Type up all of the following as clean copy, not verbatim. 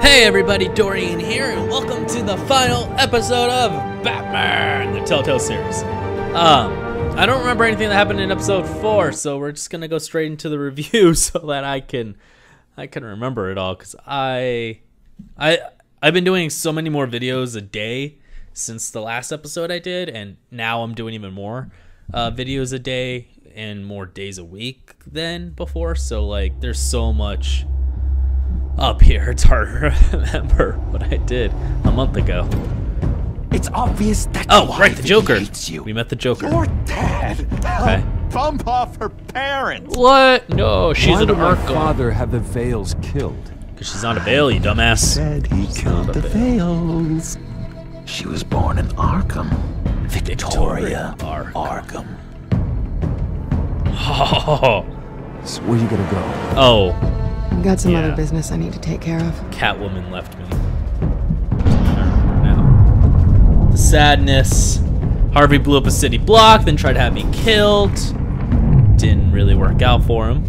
Hey everybody, Dorian here, and welcome to the final episode of Batman, the Telltale series. I don't remember anything that happened in episode 4, so we're just gonna go straight into the review so that I can remember it all, because I've been doing so many more videos a day since the last episode I did, and now I'm doing even more videos a day and more days a week than before, so like there's so much up here, it's hard to remember what I did a month ago. It's obvious that right, the Joker. hates you. We met the Joker. Your dad Okay. bump off her parents. What? No, she's an Why would my Arkham. father have the Vales killed? Because she's on a bail, you dumbass. Said he killed not a the Vales. She was born in Arkham. Victoria Arkham. Arkham. Oh, So where you gonna go? oh, Got some Yeah. other business I need to take care of. Catwoman left me. I remember now. The sadness. Harvey blew up a city block, then tried to have me killed. Didn't really work out for him.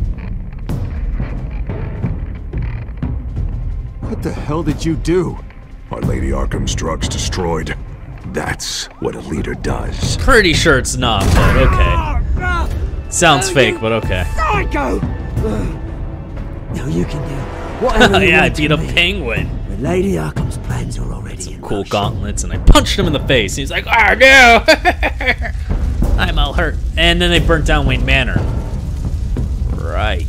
What the hell did you do? Our Lady Arkham's drugs destroyed. That's what a leader does. Pretty sure it's not, but okay. Sounds fake, but okay. Psycho! No, you can do whatever you Yeah, I want beat to a me. penguin. But Lady Arkham's plans are already in Cool motion. gauntlets, and I punched him in the face. He's like, "Oh no, I'm all hurt." And then they burnt down Wayne Manor. Right.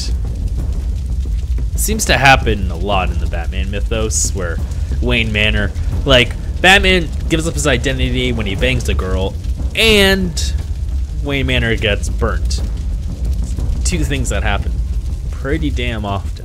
Seems to happen a lot in the Batman mythos, where Wayne Manor, like, Batman gives up his identity when he bangs a girl, and Wayne Manor gets burnt. Two things that happen pretty damn often.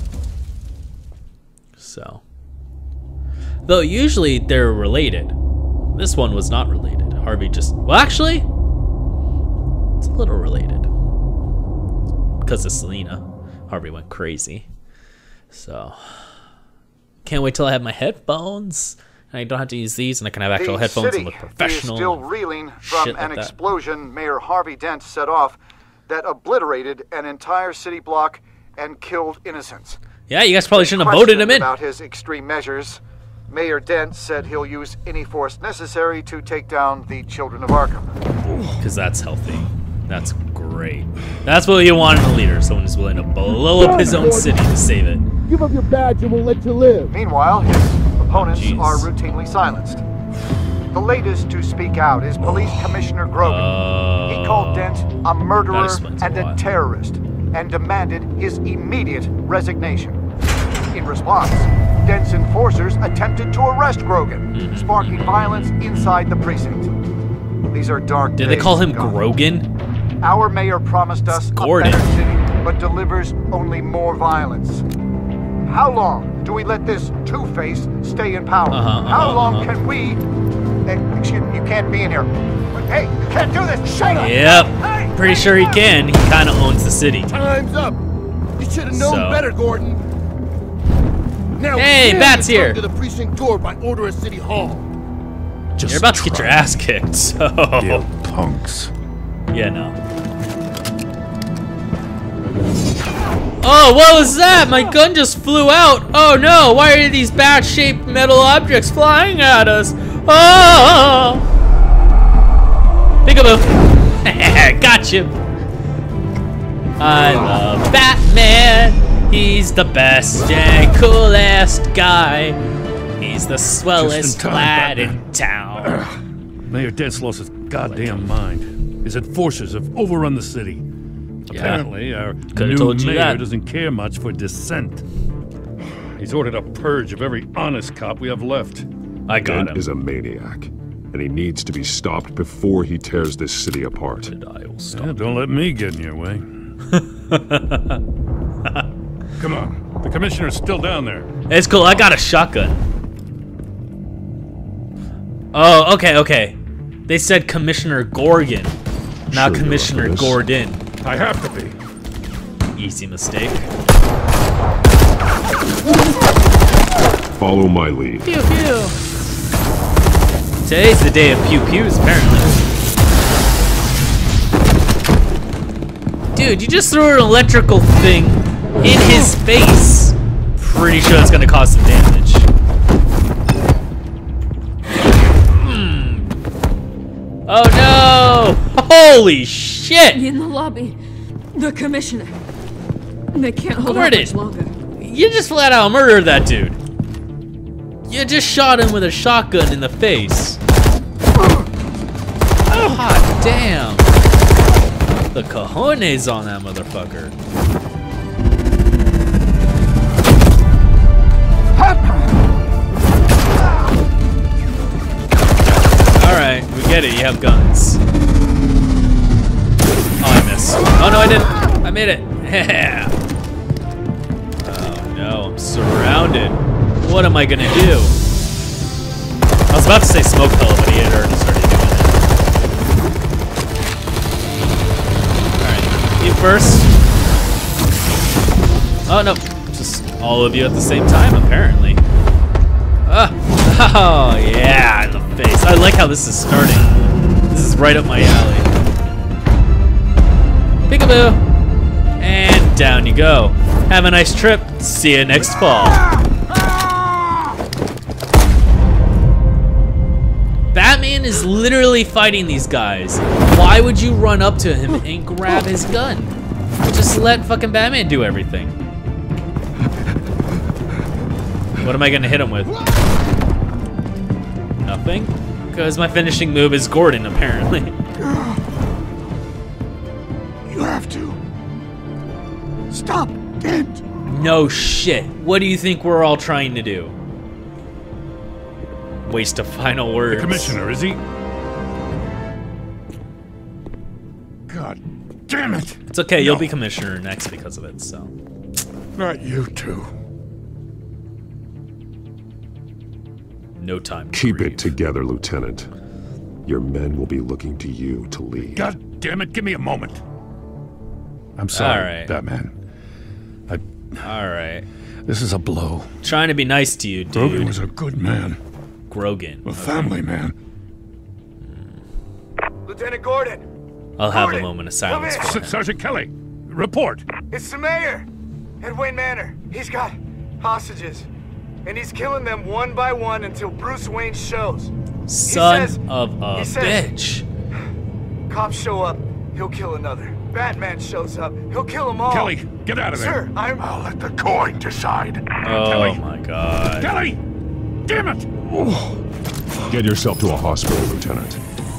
So. Though usually they're related. This one was not related. Harvey just... Well, actually, it's a little related. Because of Selena. Harvey went crazy. So... Can't wait till I have my headphones. And I don't have to use these, and I can have actual headphones and look professional. Is still reeling from shit like an that. explosion Mayor Harvey Dent set off that obliterated an entire city block and killed innocents. Yeah, you guys probably shouldn't have voted him in. About his extreme measures, Mayor Dent said he'll use any force necessary to take down the children of Arkham. Because that's healthy. That's great. That's what you want in a leader. Someone who's willing to blow up his own city to save it. Give up your badge and we'll let you live. Meanwhile, his opponents Jeez. are routinely silenced. The latest to speak out is Police Commissioner Grogan. He called Dent a murderer explains a and a lot. terrorist and demanded his immediate resignation. In response, Dent's enforcers attempted to arrest Grogan, sparking violence inside the precinct. These are dark Did they days call him in Gotham. Grogan? Our mayor promised us a Gordon. better city, but delivers only more violence. How long do we let this Two-Face stay in power? How long can we... excuse me, you can't be in here. Hey, you can't do this! Shut up! Yep. Pretty sure he can. He kind of owns the city. Time's up. You should have known So. better, Gordon. Now Hey, we Bat's can come here. to the precinct door by order of City Hall. Just You're about to get your ass kicked, so... You punks. Yeah, no. Oh, what was that? My gun just flew out. Oh no, why are these bat-shaped metal objects flying at us? Oh! Peekaboo. Got you. I love Batman. He's the best and coolest guy. He's the swellest time, lad Batman. in town. Mayor Dent's lost his goddamn mind. His enforcers have overrun the city. Apparently, our new told you mayor that. doesn't care much for dissent. He's ordered a purge of every honest cop we have left. I got Dent him. is a maniac, and he needs to be stopped before he tears this city apart. I will stop. Yeah, don't let me get in your way. Come on. The commissioner's still down there. It's cool. I got a shotgun. Oh, okay. They said Commissioner Gorgon, not Sure you're Commissioner up for this? Gordon. I have to be. Easy mistake. Follow my lead. Pew pew. Today's the day of pew pews, apparently. Dude, you just threw an electrical thing in his face. Pretty sure it's gonna cause some damage. Holy shit! In the lobby. The commissioner. They can't hold out Gordon, much longer. you just flat out murdered that dude. You just shot him with a shotgun in the face. God damn. The cojones on that motherfucker. Alright, we get it, you have guns. Oh, I missed. Oh no, I didn't. I made it. Yeah. Oh no, I'm surrounded. What am I gonna do? I was about to say smoke pellet, but he had already started doing it. Alright, you first. Oh no, just all of you at the same time, apparently. Oh yeah, in the face. I like how this is starting. This is right up my alley. Peekaboo! And down you go. Have a nice trip. See you next fall. Batman is literally fighting these guys. Why would you run up to him and grab his gun? Just let fucking Batman do everything. What am I gonna hit him with? Nothing? Because my finishing move is Gordon, apparently. You have to. Stop it! No shit. What do you think we're all trying to do? Waste of final words. The commissioner, is he? God damn it! It's okay, you'll be commissioner next because of it, so. Not you two. No time to Keep grieve. it together, Lieutenant. Your men will be looking to you to lead. God damn it, give me a moment. I'm sorry, All right. Batman. Alright. This is a blow. Trying to be nice to you, dude. Grogan was a good man. Grogan. A family man. Lieutenant Gordon! I'll have a Gordon, moment of silence come for in. him. Sergeant Kelly, report. It's the mayor! At Wayne Manor. He's got hostages. And he's killing them one by one until Bruce Wayne shows. Son says- of a he says- bitch. Cops show up, he'll kill another. Batman shows up, he'll kill them all. Kelly, get out of there. Sir, I'll let the coin decide. Oh Kelly. my god. Kelly! Damn it! Get yourself to a hospital, Lieutenant.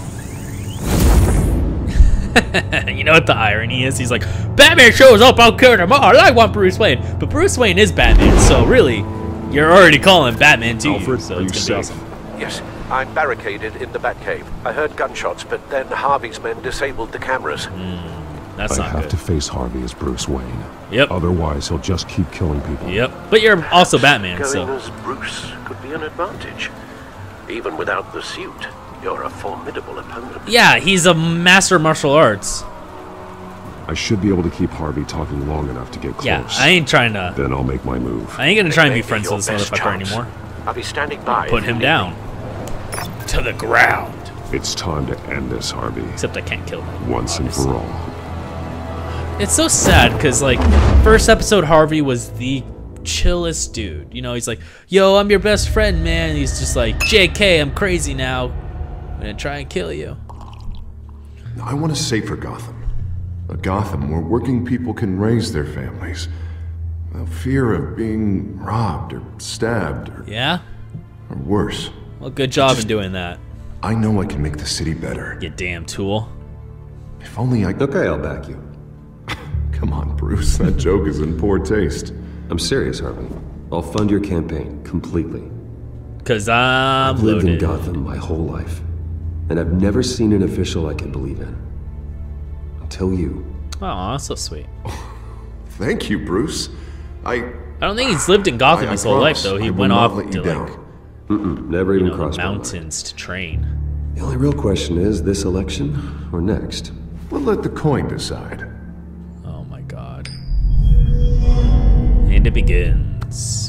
You know what the irony is? He's like, Batman shows up, I'll kill him all. I want Bruce Wayne. But Bruce Wayne is Batman, so really, you're already calling Batman to Alfred, you, so are you it's gonna be safe? awesome. Yes, I'm barricaded in the Batcave. I heard gunshots, but then Harvey's men disabled the cameras. That's I not have good. to face Harvey as Bruce Wayne. Yep. Otherwise, he'll just keep killing people. Yep. But you're also Batman, Going so. as Bruce could be an advantage. Even without the suit, you're a formidable opponent. Yeah, he's a master of martial arts. I should be able to keep Harvey talking long enough to get close. Yeah, I ain't trying to. Then I'll make my move. I ain't gonna try and be Maybe friends your with this best motherfucker chance. anymore. I'll be standing by. Put if you him need down. me. To the ground. It's time to end this, Harvey. Except I can't kill him. Once obviously. and for all. It's so sad because, like, first episode Harvey was the chillest dude. You know, he's like, yo, I'm your best friend, man. And he's just like, JK, I'm crazy now. I'm gonna try and kill you. I want a safer Gotham. A Gotham where working people can raise their families without fear of being robbed or stabbed or, Yeah? or worse. Well, good job in doing that, I know I can make the city better. you damn tool. If only I... Okay, I'll back you. Come on, Bruce. That joke is in poor taste. I'm serious, Harvey. I'll fund your campaign completely. Because I'm I've lived in loaded. Gotham my whole life, and I've never seen an official I can believe in. Until you. Aw, so sweet. Thank you, Bruce. I don't think he's lived in Gotham his whole life, though. He went off to, like, Never even the crossed my mind. mountains to train. The only real question is this election or next? We'll let the coin decide. Oh my god. And it begins.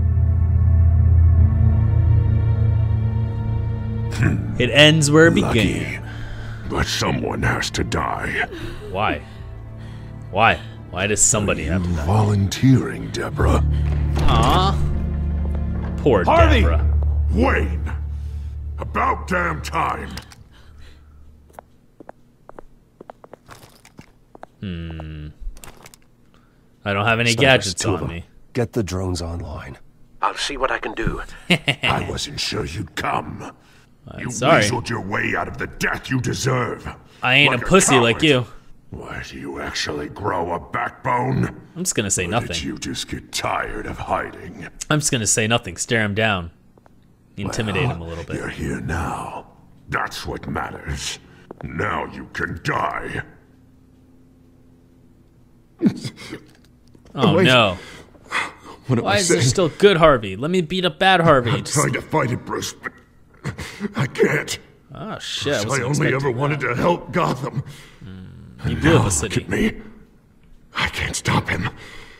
It ends where it began. But someone has to die. Why? Why? Why does somebody have to die? Volunteering, Deborah. Aw. Poor Harvey! Deborah. Wayne! About damn time. I don't have any gadgets on me. Get the drones online. I'll see what I can do. I wasn't sure you'd come. You sorry. weaseled your way out of the death you deserve. I ain't Like a pussy coward. like you. Why, do you actually grow a backbone? I'm just gonna say Or nothing. Did you just get tired of hiding? I'm just gonna say nothing. Stare him down. Intimidate him a little bit. You're here now. That's what matters. Now you can die. Oh Wait. no. What am Why I is there saying? still good Harvey? Let me beat up bad Harvey. I'm trying to fight it, Bruce, but I can't. Oh shit! I I wasn't only ever expecting wanted to help Gotham. You And blew up now a city. Look at me. I can't stop him.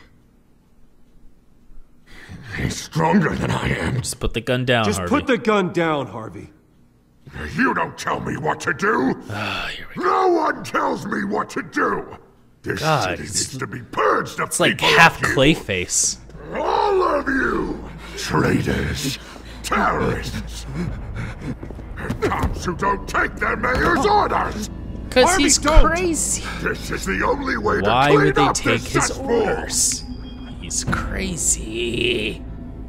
He's stronger than I am. Just put the gun down, Just Harvey. put the gun down, Harvey. You don't tell me what to do. No one tells me what to do. This God, city needs to be purged of It's like people half like you. Clayface. All of you! Traitors! Terrorists! And cops who don't take their mayor's orders! Cause Harvey, he's don't! crazy. This is the only way Why to clean would they up take this his cesspool. orders? He's crazy.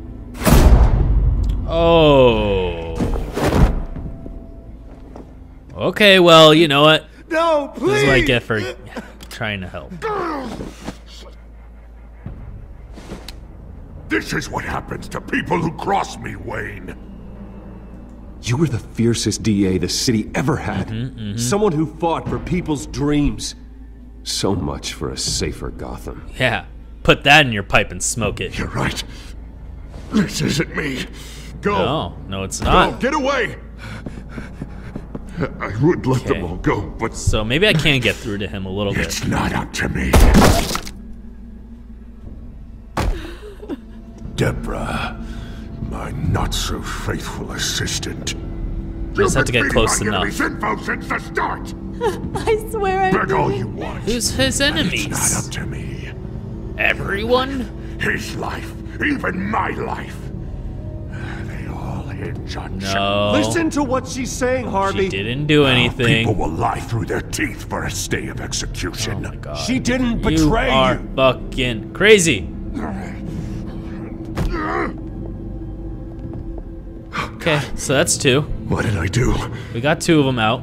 Oh. Okay, well, you know what? No, please! This is what I get for trying to help. This is what happens to people who cross me, Wayne. You were the fiercest DA the city ever had. Someone who fought for people's dreams. So much for a safer Gotham. Yeah. Put that in your pipe and smoke it. You're right. This isn't me. Go. No, no, it's not. Go, get away. I would let them all go, but So maybe I can get through to him a little bit. it's not up to me. Deborah, my not-so-faithful assistant. Just have to get close You've been enough. feeding my enemy's info since the start. I swear I Beg all didn't. you want. Who's his but It's enemies? not up to me. Everyone? His life, even my life. They all hinge on No. Listen to what she's saying, Harvey. She didn't do anything. People will lie through their teeth for a stay of execution. Oh my God. She didn't You betray are you. fucking crazy. Okay, so that's two. What did I do? We got two of them out.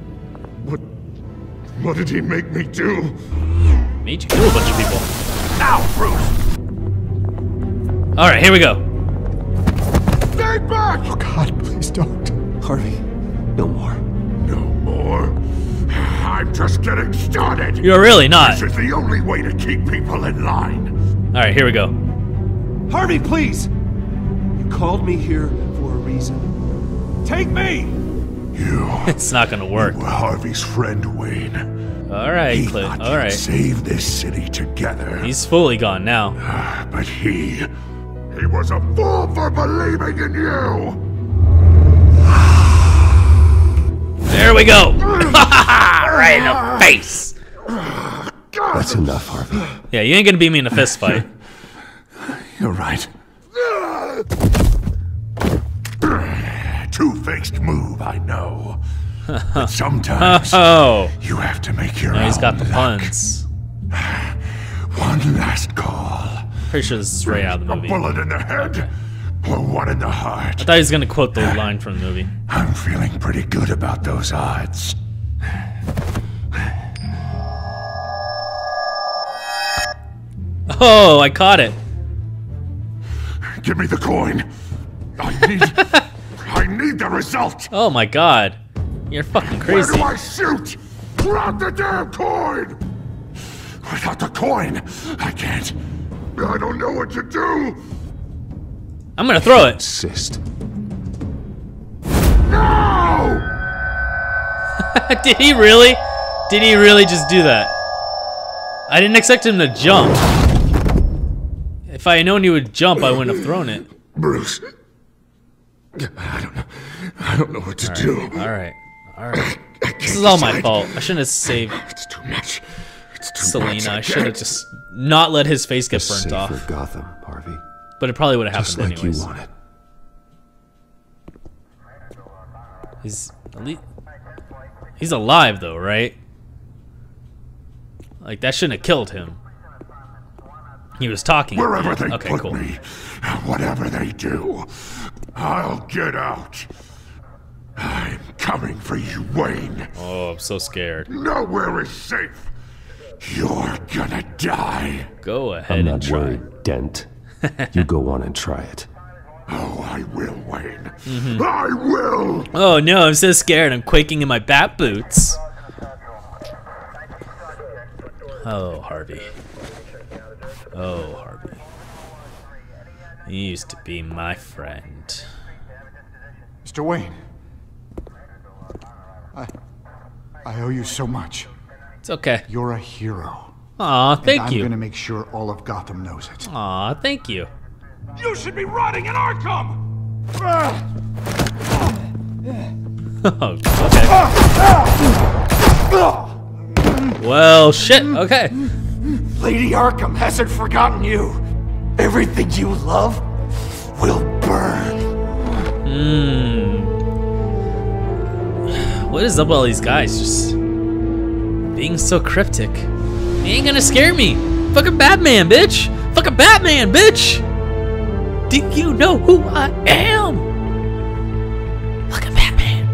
What did he make me do? Made you kill a bunch of people. Now, Bruce! Alright, here we go. Stay back! Oh God, please don't. Harvey, no more. No more. I'm just getting started. You're really not. This is the only way to keep people in line. Alright, here we go. Harvey, please! You called me here for a reason. Take me! It's not gonna work. You were Harvey's friend, Wayne. Alright, He Cliff. thought you'd Alright. save this city together. He's fully gone now. But he was a fool for believing in you. There we go. Right in the face. That's enough, Harvey. Yeah, you ain't gonna beat me in a fist fight. You're right. Two-faced move, I know. But sometimes Oh. you have to make your Now own he's got the luck. puns. One last call. Pretty sure this is right out of the A movie. bullet in the head, or one in the heart. I thought he was gonna quote the line from the movie. I'm feeling pretty good about those odds. Oh, I caught it. Give me the coin. I need the result. Oh my God. You're fucking Where crazy. do I shoot? Grab the damn coin. Without the coin, I can't. I don't know what to do. I'm gonna throw it. Insist. No! Did he really? Did he really just do that? I didn't expect him to jump. If I had known he would jump, I wouldn't have thrown it. Bruce. I don't know what to do. Alright. This is all my decide. fault. I shouldn't have saved It's too much. It's too Selena. much. I should have just not let his face get burnt Safer off. Gotham, Harvey. But it probably would have Just happened like anyways. you wanted. He's alive though, right? Like, that shouldn't have killed him. He was talking. Wherever they okay, put cool. me, whatever they do, I'll get out. I'm coming for you, Wayne. Oh, I'm so scared. Nowhere is safe. You're gonna die. Go ahead I'm and not try. worried, Dent. You go on and try it. Oh, I will, Wayne. I will. Oh no, I'm so scared. I'm quaking in my bat boots. Oh, Harvey. Oh, Harvey. You used to be my friend. Mr. Wayne. I owe you so much. It's okay. You're a hero. Aw, thank and you. I'm gonna make sure all of Gotham knows it. Aw, thank you. You should be rotting in Arkham! Oh, okay. Well, shit, okay. Lady Arkham hasn't forgotten you. Everything you love will burn. What is up with all these guys just being so cryptic? He ain't gonna scare me. Fucking Batman, bitch. Fucking Batman, bitch. Do you know who I am? Fucking Batman.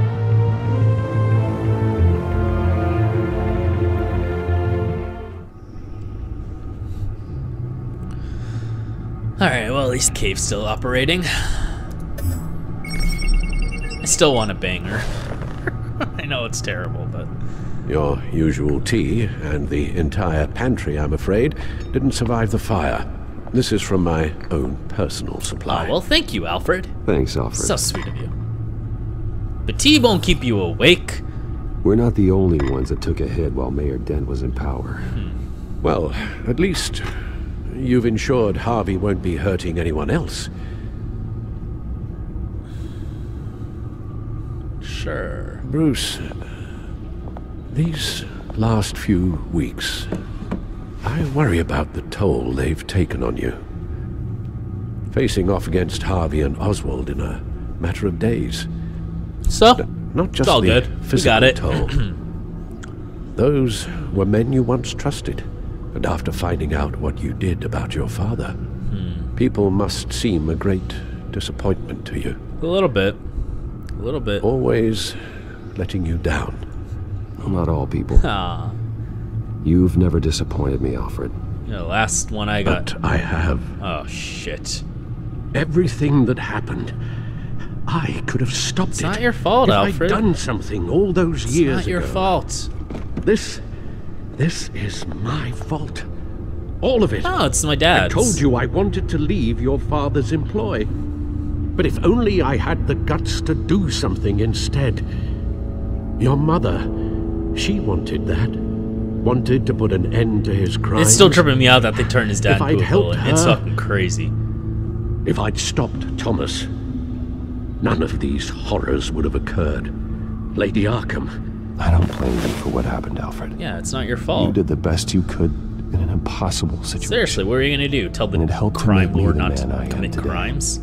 Alright, well, at least Cave's still operating. I still want a banger. I know it's terrible, but... Your usual tea and the entire pantry, I'm afraid, didn't survive the fire. This is from my own personal supply. Oh, well, thank you, Alfred. Thanks, Alfred. So sweet of you. But tea won't keep you awake. We're not the only ones that took a hit while Mayor Dent was in power. Well, at least you've ensured Harvey won't be hurting anyone else. Sure. Bruce, these last few weeks, I worry about the toll they've taken on you. Facing off against Harvey and Oswald in a matter of days. So, not just it's all the good. We physical got it. toll. Those were men you once trusted, and after finding out what you did about your father, people must seem a great disappointment to you. A little bit. A little bit. Always letting you down. Well, not all people. Ah. You've never disappointed me, Alfred. Yeah, the last one I got. But I have. Oh, shit. Everything that happened, I could have stopped it. It's not your fault, if Alfred. I'd done something all those years ago. It's not your fault. This is my fault. All of it. Oh, it's my dad's. I told you I wanted to leave your father's employ. But if only I had the guts to do something instead. Your mother, she wanted that. Wanted to put an end to his crimes. It's still tripping me out that they turned his dad If I'd into a helped villain. It's her, fucking crazy. If I'd stopped Thomas, none of these horrors would have occurred. Lady Arkham. I don't blame you for what happened, Alfred. Yeah, it's not your fault. You did the best you could in an impossible situation. Seriously, what are you gonna do? Tell the And it helped to crime make me lord the not to man I am commit today. crimes?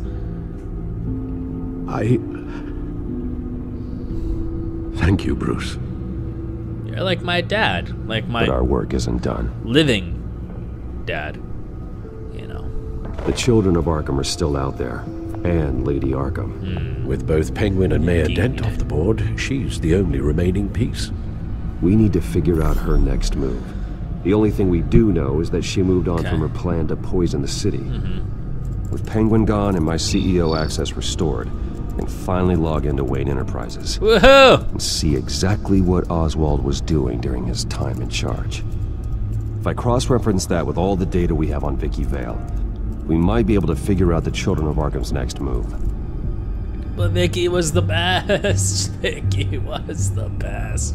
Thank you, Bruce. You're like my dad. Like my But our work isn't done. living dad. You know. The children of Arkham are still out there. And Lady Arkham. With both Penguin and Mayor Dent off the board, she's the only remaining piece. We need to figure out her next move. The only thing we do know is that she moved on from her plan to poison the city. With Penguin gone and my CEO access restored, I can finally log into Wayne Enterprises. Woohoo! And see exactly what Oswald was doing during his time in charge. If I cross-reference that with all the data we have on Vicky Vale, we might be able to figure out the Children of Arkham's next move. But Vicky was the best. Vicky was the best.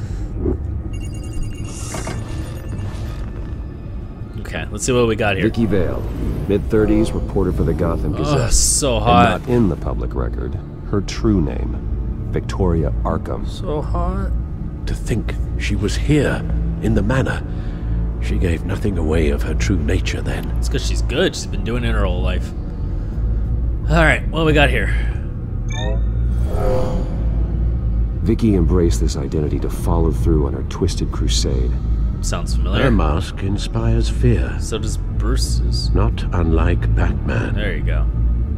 Okay, let's see what we got here. Vicky Vale, mid-30s, reporter for the Gotham Gazette. Oh, so hot. And not in the public record. Her true name, Victoria Arkham. So hot. To think she was here, in the manor. She gave nothing away of her true nature then. It's because she's good. She's been doing it her whole life. Alright, what we got here? Vicky embraced this identity to follow through on her twisted crusade. sounds familiar. Her mask inspires fear. So does Bruce's. Not unlike Batman. There you go.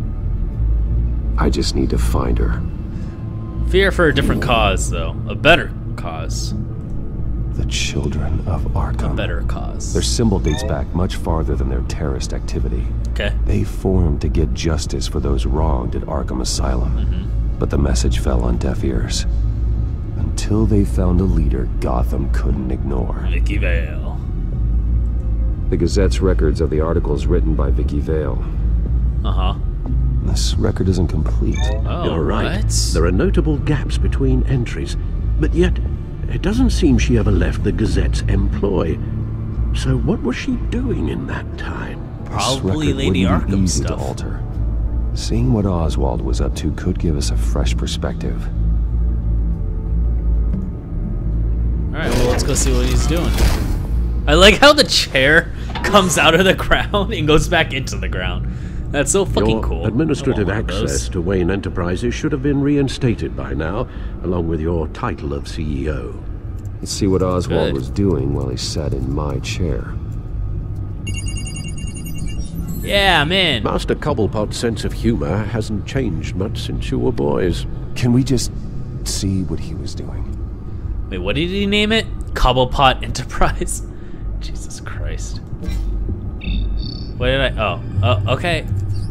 I just need to find her. Fear for a different cause, though. A better cause. The Children of Arkham. A better cause. Their symbol dates back much farther than their terrorist activity. Okay. They formed to get justice for those wronged at Arkham Asylum. But the message fell on deaf ears. Until they found a leader Gotham couldn't ignore. Vicky Vale. The Gazette's records of the articles written by Vicky Vale. Uh-huh. This record isn't complete. Oh, You're right. what? There are notable gaps between entries, but yet it doesn't seem she ever left the Gazette's employ. So what was she doing in that time? Probably This record Lady wouldn't be Arkham easy stuff. to alter. Seeing what Oswald was up to could give us a fresh perspective. Alright, well, let's go see what he's doing. I like how the chair comes out of the ground and goes back into the ground. That's so fucking Your cool. administrative I want one of access those. to Wayne Enterprises should have been reinstated by now, along with your title of CEO. Let's see what Oswald Good. was doing while he sat in my chair. Yeah, I'm in. Master Cobblepot's sense of humor hasn't changed much since you were boys. Can we just see what he was doing? Wait, what did he name it? Cobblepot Enterprise? Jesus Christ. What did I... Oh, okay.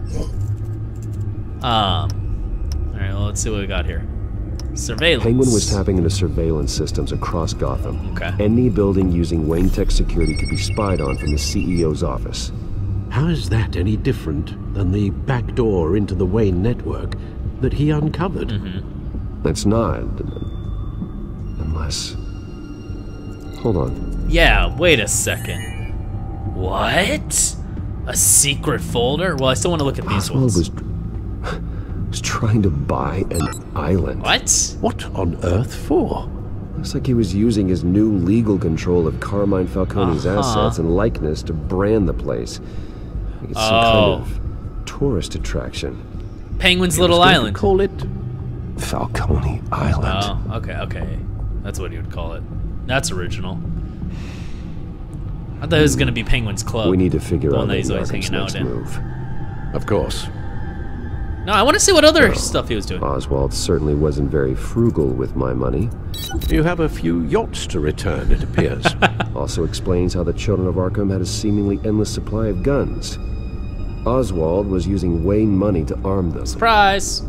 Alright, well, let's see what we got here. Surveillance. Penguin was tapping into surveillance systems across Gotham. Okay. Any building using Wayne Tech security could be spied on from the CEO's office. How is that any different than the back door into the Wayne network that he uncovered? It's not. Unless... Hold on. Yeah, wait a second. What? A secret folder? Well, I still want to look at these Oswald ones. was trying to buy an island. What? What on earth for? Looks like he was using his new legal control of Carmine Falcone's assets and likeness to brand the place. Like it's some kind of tourist attraction. Penguin's He Little was going to Island. Call it Falcone Island. Oh, okay. That's what he would call it. That's original. I thought it was gonna be Penguin's Club. We need to figure the out one that Lady he's always Arkham's hanging out next in. move. Of course. No, I want to see what other stuff he was doing. Oswald certainly wasn't very frugal with my money. You have a few yachts to return, it appears. Also explains how the Children of Arkham had a seemingly endless supply of guns. Oswald was using Wayne money to arm them. Surprise!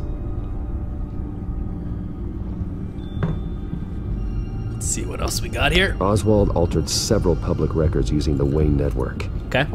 Let's see what else we got here. Oswald altered several public records using the Wayne network. Okay.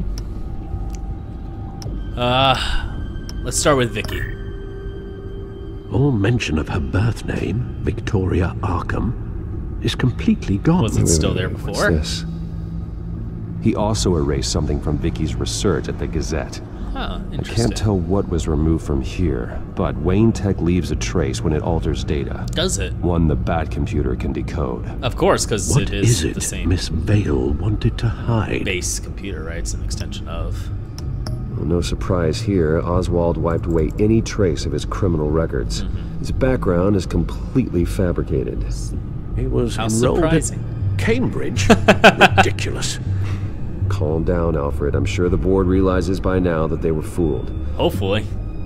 Let's start with Vicky. All mention of her birth name, Victoria Arkham, is completely gone. Was it still there What's before? this? He also erased something from Vicky's research at the Gazette. Huh, I interesting. can't tell what was removed from here, but Wayne Tech leaves a trace when it alters data. Does it? One the Bat computer can decode. Of course, because What it is it the same Miss Vale wanted to hide? base computer, right? It's an extension of. Well, no surprise here, Oswald wiped away any trace of his criminal records. His background is completely fabricated. He was How enrolled surprising. at Cambridge. Ridiculous. Calm down, Alfred. I'm sure the board realizes by now that they were fooled. Hopefully.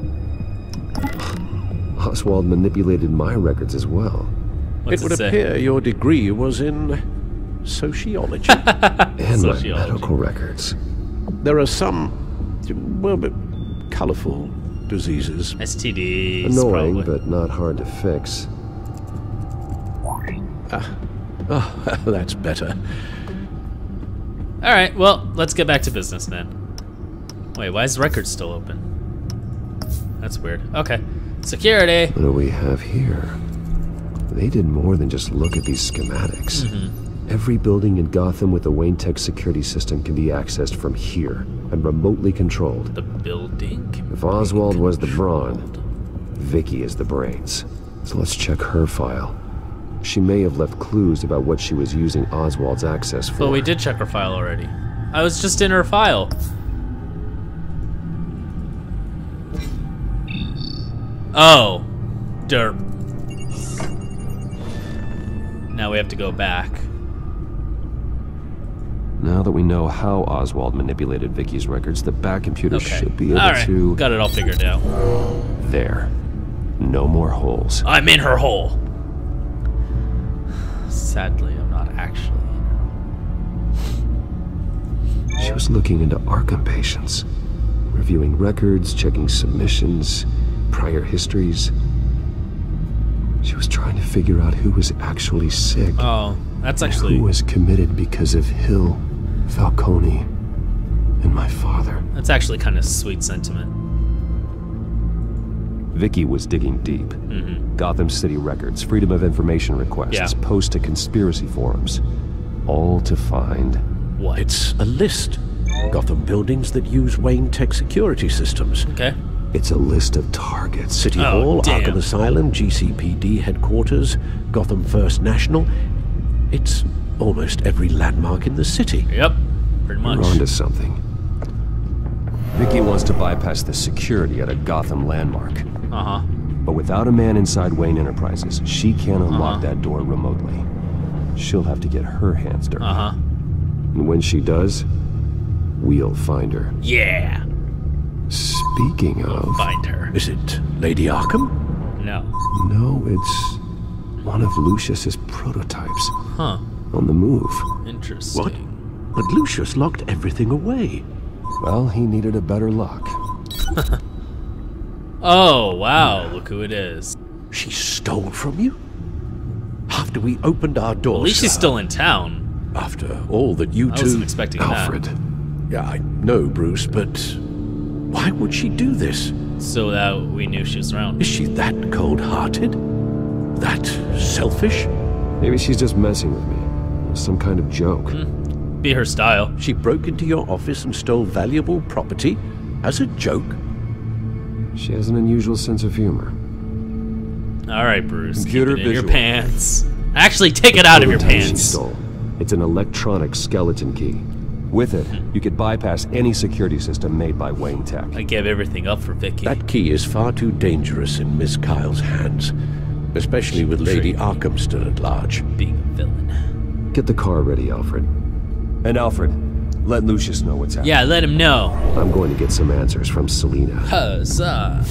Oswald manipulated my records as well. What's it would say? appear your degree was in sociology. And my Sociology. medical records. There are some, well, but colorful diseases. STDs. Annoying, probably. but not hard to fix. Oh, that's better. All right. Well, let's get back to business then. Wait, why is the record still open? That's weird. Okay. Security. What do we have here? They did more than just look at these schematics. Every building in Gotham with the Wayne Tech security system can be accessed from here and remotely controlled. The building. Can If be Oswald was the controlled. brawn, Vicky is the brains. So let's check her file. She may have left clues about what she was using Oswald's access for. But we did check her file already. I was just in her file. Oh. Derp. Now we have to go back. Now that we know how Oswald manipulated Vicky's records, the back computer should be able to... Got it all figured out. There. No more holes. I'm in her hole. Sadly, I'm not actually in her hole. She was looking into Arkham patients. Reviewing records, checking submissions, prior histories. She was trying to figure out who was actually sick. Oh, that's actually... Who was committed because of Hill, Falcone, and my father. That's actually kind of sweet sentiment. Vicky was digging deep. Gotham City records, Freedom of Information requests, posts to conspiracy forums. All to find... What? It's a list. Gotham buildings that use Wayne Tech security systems. Okay. It's a list of targets. City Hall, Arkham Asylum, GCPD headquarters, Gotham First National. It's almost every landmark in the city. Yep, pretty much. We're onto something. Vicky wants to bypass the security at a Gotham landmark. But without a man inside Wayne Enterprises, she can't unlock that door remotely. She'll have to get her hands dirty. And when she does, we'll find her. Yeah. Speaking of... Find her. Is it Lady Arkham? No. No, it's one of Lucius's prototypes. On the move. Interesting. What? But Lucius locked everything away. Well, he needed a better lock. Oh, wow. Look who it is. She stole from you? After we opened our doors. At least she's still in town. After all that you two... I wasn't expecting Alfred. that. Yeah, I know, Bruce, but why would she do this? So that we knew she was around. Is she that cold-hearted? That selfish? Maybe she's just messing with me. Some kind of joke. Be her style. She broke into your office and stole valuable property as a joke? She has an unusual sense of humor. All right, Bruce. Computer keep it in your visual. pants. Actually, take it out of your pants. She stole. It's an electronic skeleton key. With it, you could bypass any security system made by Wayne Tech. I gave everything up for Vicky. That key is far too dangerous in Miss Kyle's hands, especially with Lady Arkham still at large. Being a villain. Get the car ready, Alfred. And Alfred, let Lucius know what's happening. Yeah, let him know. I'm going to get some answers from Selina. Huzzah.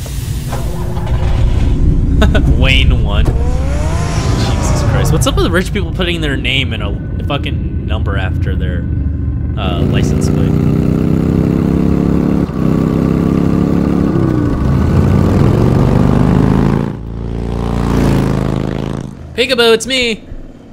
Wayne 1. Jesus Christ. What's up with rich people putting their name in a fucking number after their license plate? Peekaboo, it's me!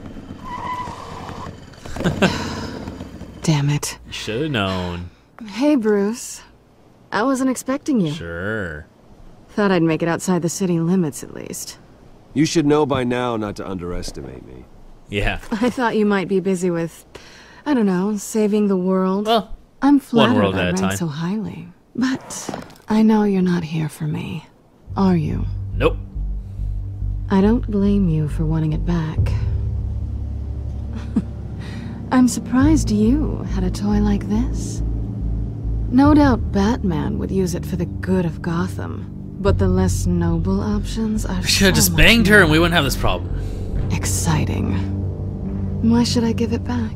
Damn it. Should've known. Hey, Bruce. I wasn't expecting you. Sure. Thought I'd make it outside the city limits, at least. You should know by now not to underestimate me. Yeah. I thought you might be busy with, I don't know, saving the world. Well, I'm flattered one world I at a rank time. so highly. But I know you're not here for me, are you? Nope. I don't blame you for wanting it back. I'm surprised you had a toy like this. No doubt Batman would use it for the good of Gotham, but the less noble options are I should have so just much banged her and more we wouldn't have this problem. exciting. Why should I give it back?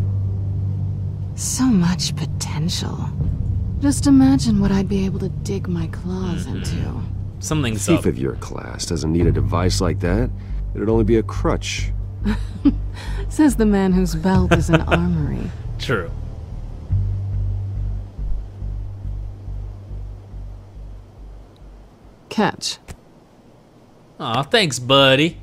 So much potential. Just imagine what I'd be able to dig my claws into. Something's A thief up. of your class doesn't need a device like that. It'd only be a crutch. Says the man whose belt is an armory. True. Catch. Aw, thanks, buddy.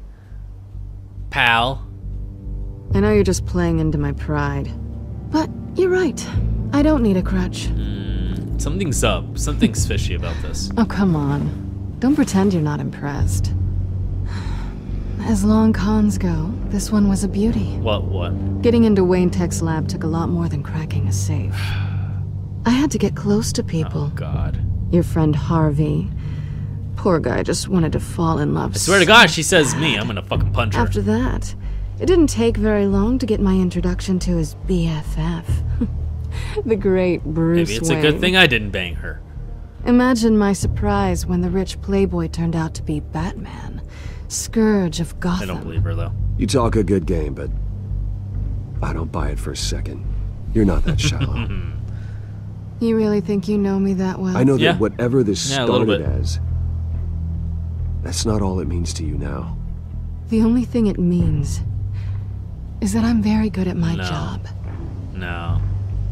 Pal. I know you're just playing into my pride. But you're right. I don't need a crutch. Something's up. Something's fishy about this. Oh, come on. Don't pretend you're not impressed. As long cons go, this one was a beauty. What? Getting into Wayne Tech's lab took a lot more than cracking a safe. I had to get close to people. Oh, God. Your friend Harvey. Poor guy just wanted to fall in love. I swear to God, she says me. I'm gonna fucking punch her. After that, it didn't take very long to get my introduction to his BFF. The great Bruce Maybe it's Wayne. a good thing I didn't bang her. Imagine my surprise when the rich playboy turned out to be Batman, Scourge of Gotham. I don't believe her, though. You talk a good game, but I don't buy it for a second. You're not that shallow. You really think you know me that well? I know that whatever this Yeah, a little started bit. as, that's not all it means to you now. The only thing it means is that I'm very good at my No. job. No.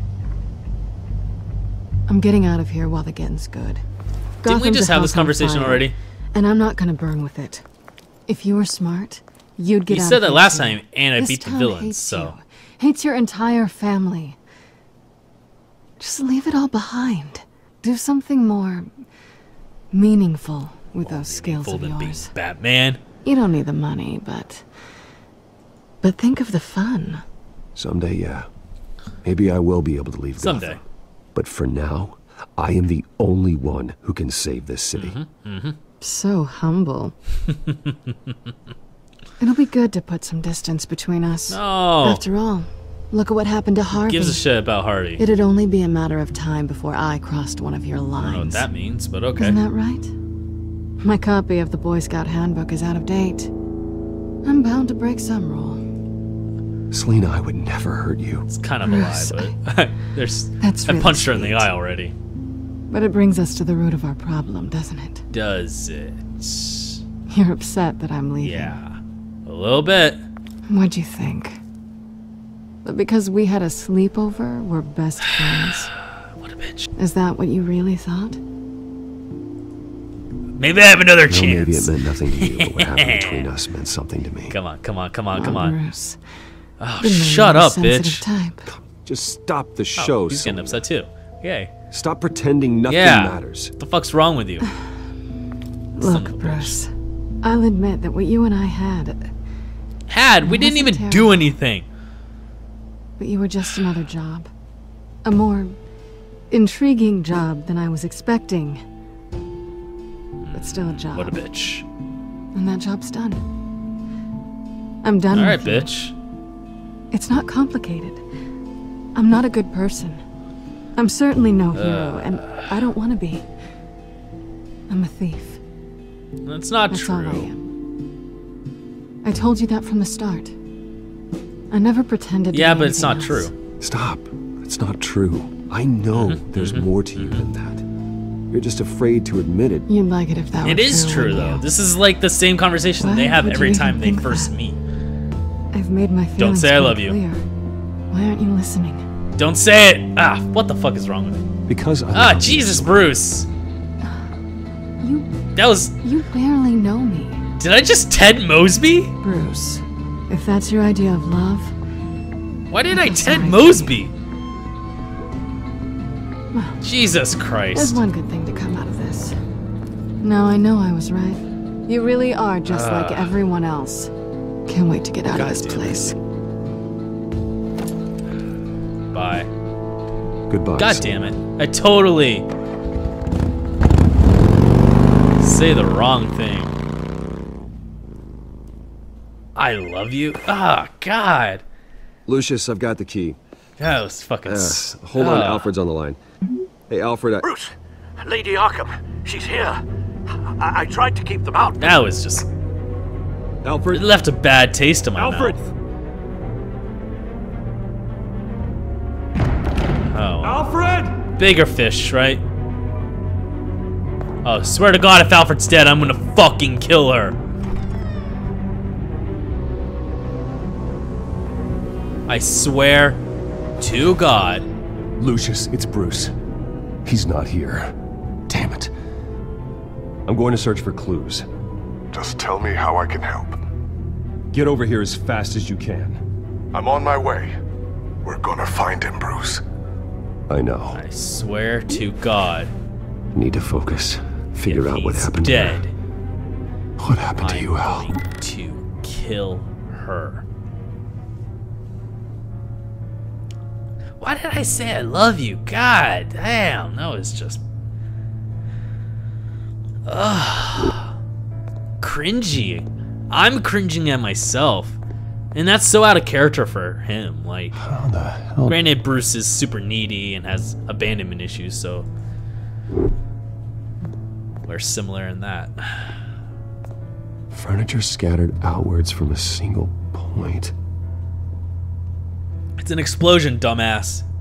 I'm getting out of here while the getting's good. Didn't we Gotham's just a have this house on conversation fire, already? And I'm not gonna burn with it. If you were smart, you'd get You out said of that here last too. time, and I This beat the town villains, hates so. you. Hates your entire family. Just leave it all behind. Do something more meaningful with those skills of Than being yours. Batman. You don't need the money, but think of the fun. Someday, yeah. Maybe I will be able to leave Someday. Gotham. But for now, I am the only one who can save this city. So humble. It'll be good to put some distance between us. No. After all, look at what happened to Harvey. Gives a shit about Harvey. It'd only be a matter of time before I crossed one of your I don't know what lines. that means, but okay. Isn't that right? My copy of the Boy Scout Handbook is out of date. I'm bound to break some rule. Selena, I would never hurt you. It's kind of a Bruce, lie, but That's I really punched her in the sweet. eye already. But it brings us to the root of our problem, doesn't it? Does it? You're upset that I'm leaving. Yeah. A little bit. What'd you think? That because we had a sleepover, we're best friends? What a bitch. Is that what you really thought? Maybe I have another Well, maybe it chance. meant nothing to you, but what happened between us meant something to me. Come on, come on, come on, Oh, come on. Bruce. Oh, Been shut really up, sensitive bitch. Type. Just stop the show, He's getting Selena. upset too. Yay. Stop pretending nothing Yeah. matters. What the fuck's wrong with you? Look, Bruce. I'll admit that what you and I had, We didn't even wasn't do anything. but you were just another job. A more intriguing job than I was expecting. But still a job. What a bitch. And that job's done. I'm done Alright, with you. bitch. It's not complicated. I'm not a good person. I'm certainly no hero, and I don't want to be. I'm a thief. That's not That's all I true. am. I told you that from the start. I never pretended to Yeah, be but it's not anything else. true. Stop. It's not true. I know there's more to you than that. You're just afraid to admit it. You'd like it if that were It is true, wouldn't though. you? This is like the same conversation Why they have would you every even time they think first that? meet. I've made my feelings Don't say I pretty love you. clear. Why aren't you listening? Don't say it! Ah, what the fuck is wrong with you? Because I Ah, love you, Jesus, Selena. Bruce. That was... You barely know me. Did I just Ted Mosby? Bruce, if that's your idea of love, Why did I I'm Ted sorry. Mosby? Well, Jesus there's Christ. one good thing to come out of this. Now I know I was right. You really are just like everyone else. Can't wait to get out of this place. Bye. Goodbye. God Selena. damn it. I totally... say the wrong thing. I love you? Ah, God. Lucius, I've got the key. That was fucking... Hold on, Alfred's on the line. Hey, Alfred, Bruce, Lady Arkham, she's here. I tried to keep them out. That was just... Alfred? It left a bad taste in my Alfred! mouth. Oh. Alfred! Bigger fish, right? Oh, swear to God, if Alfred's dead, I'm gonna fucking kill her. I swear to God. Lucius, it's Bruce. He's not here. Damn it. I'm going to search for clues. Just tell me how I can help. Get over here as fast as you can. I'm on my way. We're gonna find him, Bruce. I know. I swear to God. Need to focus. Figure if out what he's happened dead, to her. What happened to you, Al? I'm going to kill her. Why did I say I love you? God damn, that was just... cringy. I'm cringing at myself. And that's so out of character for him. Like, How the hell? granted, Bruce is super needy and has abandonment issues, so we're similar in that. Furniture scattered outwards from a single point. It's an explosion, dumbass.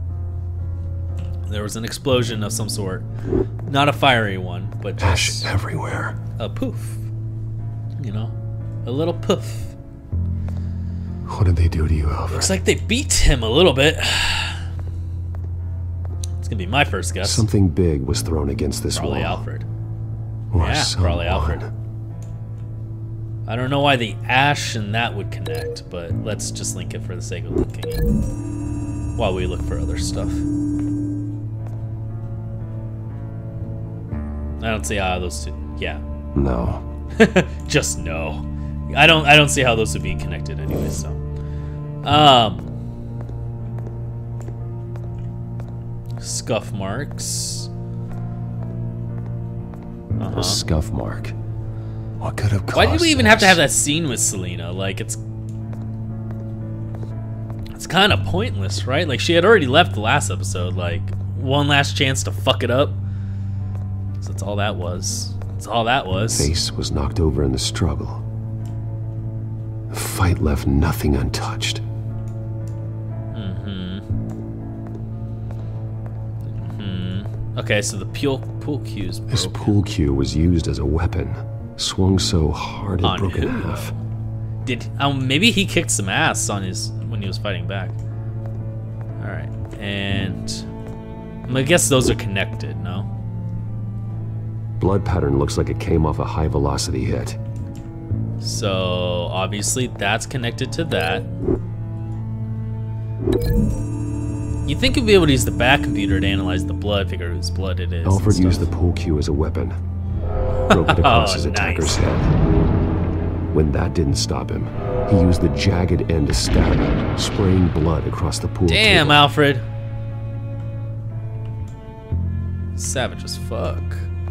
There was an explosion of some sort. Not a fiery one, but just ash everywhere. A poof. You know? A little poof. What did they do to you, Alfred? Looks like they beat him a little bit. It's gonna be my first guess. Something big was thrown against this Probably wall. Alfred. Or Yeah, someone. probably Alfred. I don't know why the ash and that would connect, but let's just link it for the sake of linking it. While we look for other stuff. I don't see how those two. Yeah. No. Just no. I don't see how those would be connected anyway. So, scuff marks. A scuff mark. What could have caused Why did we even have to this? have that scene with Selena? Like it's kind of pointless, right? Like she had already left the last episode. Like one last chance to fuck it up. So that's all that was. That's all that was. Face was knocked over in the struggle. The fight left nothing untouched. Okay, so the pool cue's broken. This pool cue was used as a weapon. Swung so hard it broke in half. Did maybe he kicked some ass on his when he was fighting back. All right, and I guess those are connected. No. Blood pattern looks like it came off a high velocity hit. So obviously that's connected to that. You'd think you'd be able to use the back computer to analyze the blood, figure whose blood it is. Alfred used the pool cue as a weapon. Broke it across his attacker's head. When that didn't stop him, he used the jagged end to stab him, spraying blood across the pool Damn, table. Alfred. Savage as fuck.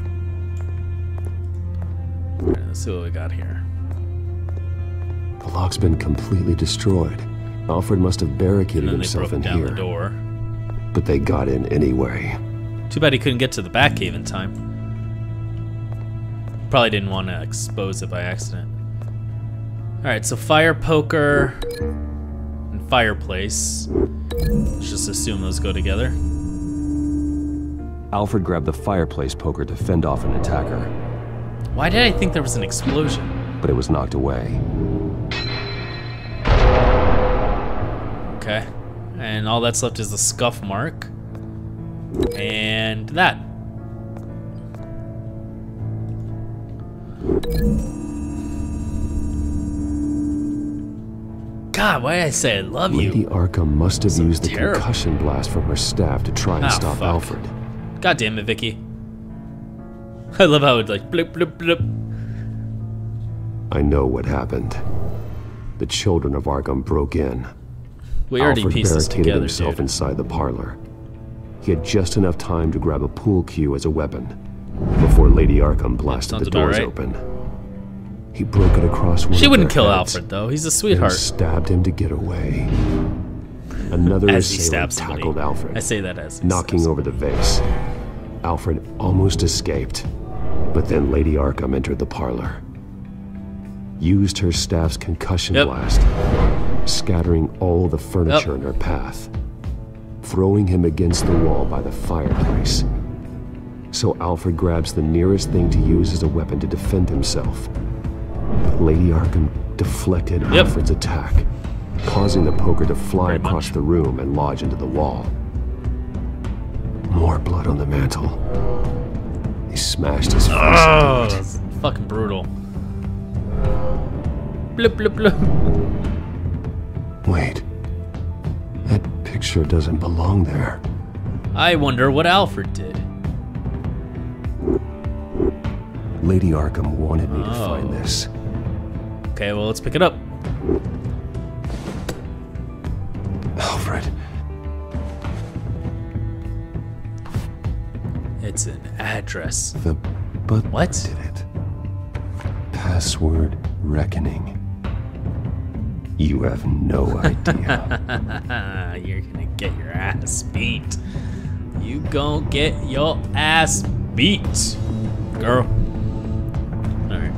Alright, let's see what we got here. The lock's been completely destroyed. Alfred must have barricaded himself in down here. the door. But they got in anyway. Too bad he couldn't get to the Batcave in time. Probably didn't want to expose it by accident. Alright, so fire poker and fireplace. Let's just assume those go together. Alfred grabbed the fireplace poker to fend off an attacker. Why did I think there was an explosion? But it was knocked away. Okay. And all that's left is the scuff mark. And that. God, why did I say I love you? Lady Arkham must have used the terrible. concussion blast from her staff to try and Ah, stop fuck. Alfred. God damn it, Vicky. I love how it like blip blip blip. I know what happened. The children of Arkham broke in. We already Alfred pieced this barricaded together, himself dude. inside the parlor. He had just enough time to grab a pool cue as a weapon before Lady Arkham blasted sounds the about doors right. open. He broke it across one She of wouldn't their kill heads Alfred though. He's a and sweetheart. stabbed him to get away. Another As he assailant stabs somebody. tackled Alfred, I say that as he knocking over the vase. Alfred almost escaped, but then Lady Arkham entered the parlor. Used her staff's concussion blast, scattering all the furniture in her path, throwing him against the wall by the fireplace. So Alfred grabs the nearest thing to use as a weapon to defend himself. But Lady Arkham deflected Alfred's attack, causing the poker to fly across the room and lodge into the wall. More blood on the mantle. He smashed his face Oh, into it. that's fucking brutal. Blip blip blip. Wait. That picture doesn't belong there. I wonder what Alfred did. Lady Arkham wanted me to find this. Okay, well let's pick it up. Alfred. It's an address. But what did it? Password reckoning. You have no idea. You're gonna get your ass beat. You gon' get your ass beat, girl. Alright.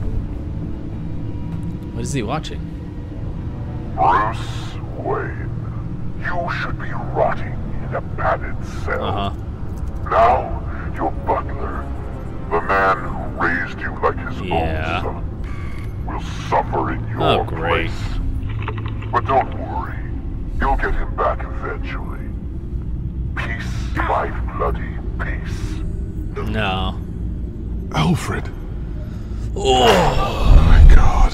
What is he watching? Bruce Wayne, you should be rotting in a padded cell. Now, your butler, the man who raised you like his own son, will suffer in your place. But don't worry, you'll get him back eventually. Peace, my bloody peace. No. Alfred. Oh my God.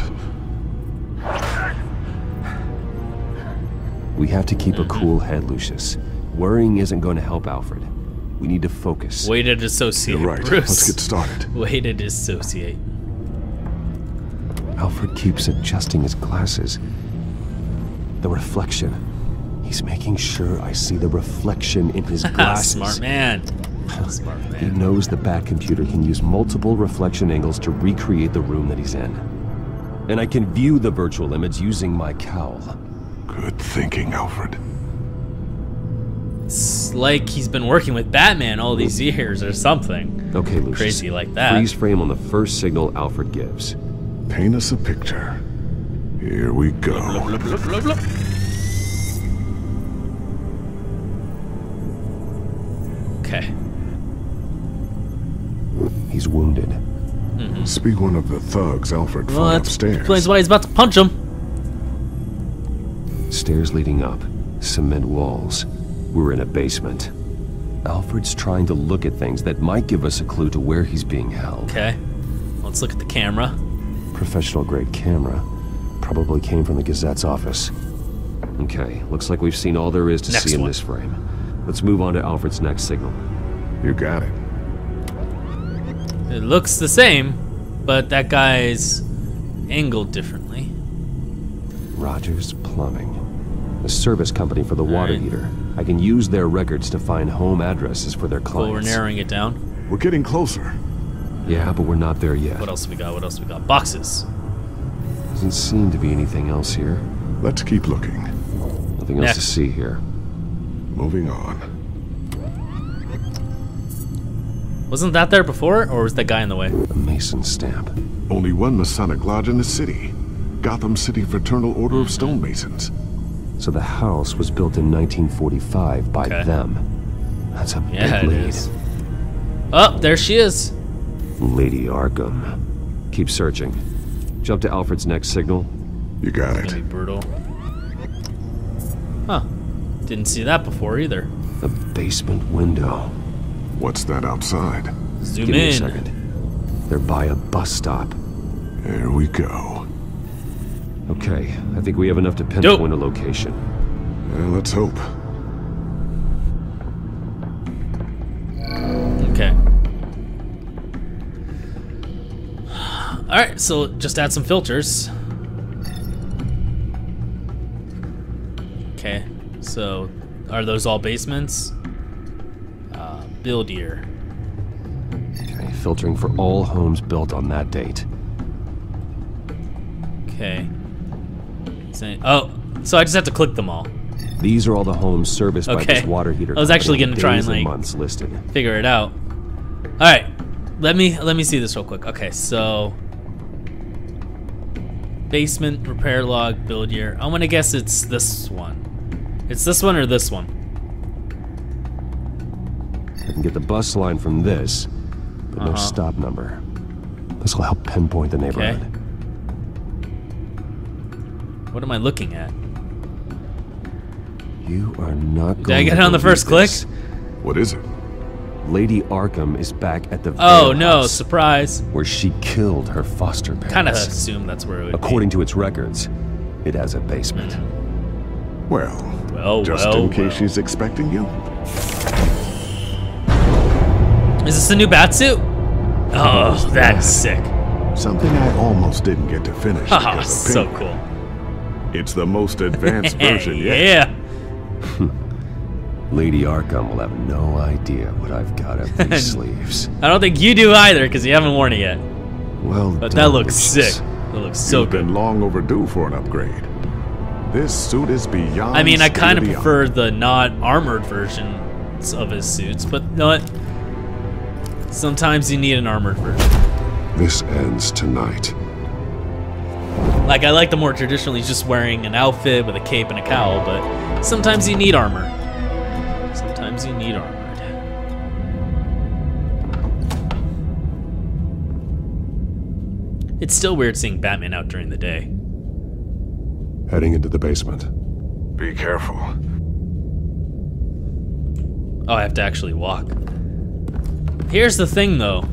We have to keep a cool head, Lucius. Worrying isn't going to help Alfred. We need to focus. Way to dissociate, You're right. Bruce. Let's get started. Way to dissociate. Alfred keeps adjusting his glasses. The reflection. He's making sure I see the reflection in his glasses. Smart man. Smart man. He knows the Batcomputer can use multiple reflection angles to recreate the room that he's in. And I can view the virtual image using my cowl. Good thinking, Alfred. It's like he's been working with Batman all these years or something. Okay, Lucius. Crazy like that. Freeze frame on the first signal Alfred gives. Paint us a picture. Here we go. Okay. He's wounded. Must be one of the thugs Alfred Well, fought that upstairs. explains why he's about to punch him. Stairs leading up. Cement walls. We're in a basement. Alfred's trying to look at things that might give us a clue to where he's being held. Okay. Let's look at the camera. Professional-grade camera. Probably came from the Gazette's office. Okay, looks like we've seen all there is to see in this frame. Let's move on to Alfred's next signal. You got it. It looks the same, but that guy's angled differently. Rogers Plumbing. A service company for the water heater. I can use their records to find home addresses for their clients. Cool, we're narrowing it down. We're getting closer. Yeah, but we're not there yet. What else we got? What else we got? Boxes. Doesn't seem to be anything else here. Let's keep looking. Nothing else to see here. Moving on. Wasn't that there before, or was that guy in the way? A Mason stamp. Only one Masonic lodge in the city. Gotham City Fraternal Order of Stonemasons. So the house was built in 1945 by them. That's a big lead. Is. Oh, there she is. Lady Arkham. Keep searching. Jump to Alfred's next signal. You got it. It's gonna be brutal. Huh. Didn't see that before either. The basement window. What's that outside? Zoom Give me a in. second. They're by a bus stop. There we go. Okay, I think we have enough to pinpoint a location. Let's hope. Okay. Alright, so just add some filters. Okay, so are those all basements? Build year. Okay, filtering for all homes built on that date. Okay. Oh, so I just have to click them all. These are all the homes serviced by this water heater. I was actually gonna try and like months listed. figure it out. All right, let me see this real quick. Okay, so basement repair log build year. I'm gonna guess it's this one. It's this one or this one. I can get the bus line from this, but no stop number. This will help pinpoint the neighborhood. What am I looking at? You are not going Did I get it on the first click? What is it? Lady Arkham is back at the Oh Vale no, House, surprise. where she killed her foster parents. Kind of assumed that's where it would According to its records, it has a basement. Well, just in case she's expecting you. Is this a new Batsuit? Oh, that's sick. Something I almost didn't get to finish. Haha, because of so Pink. cool. It's the most advanced version yet. Yeah. Lady Arkham will have no idea what I've got up these sleeves. I don't think you do either, because you haven't worn it yet. Well, But that looks sick. That looks so You've good. been long overdue for an upgrade. This suit is beyond. I mean, I kind of state-of-the-art. prefer the not armored versions of his suits, but you know what? Sometimes you need an armored version. This ends tonight. Like, I like the more traditional, he's just wearing an outfit with a cape and a cowl, but sometimes you need armor. Sometimes you need armored. It's still weird seeing Batman out during the day. Heading into the basement. Be careful. Oh, I have to actually walk. Here's the thing, though.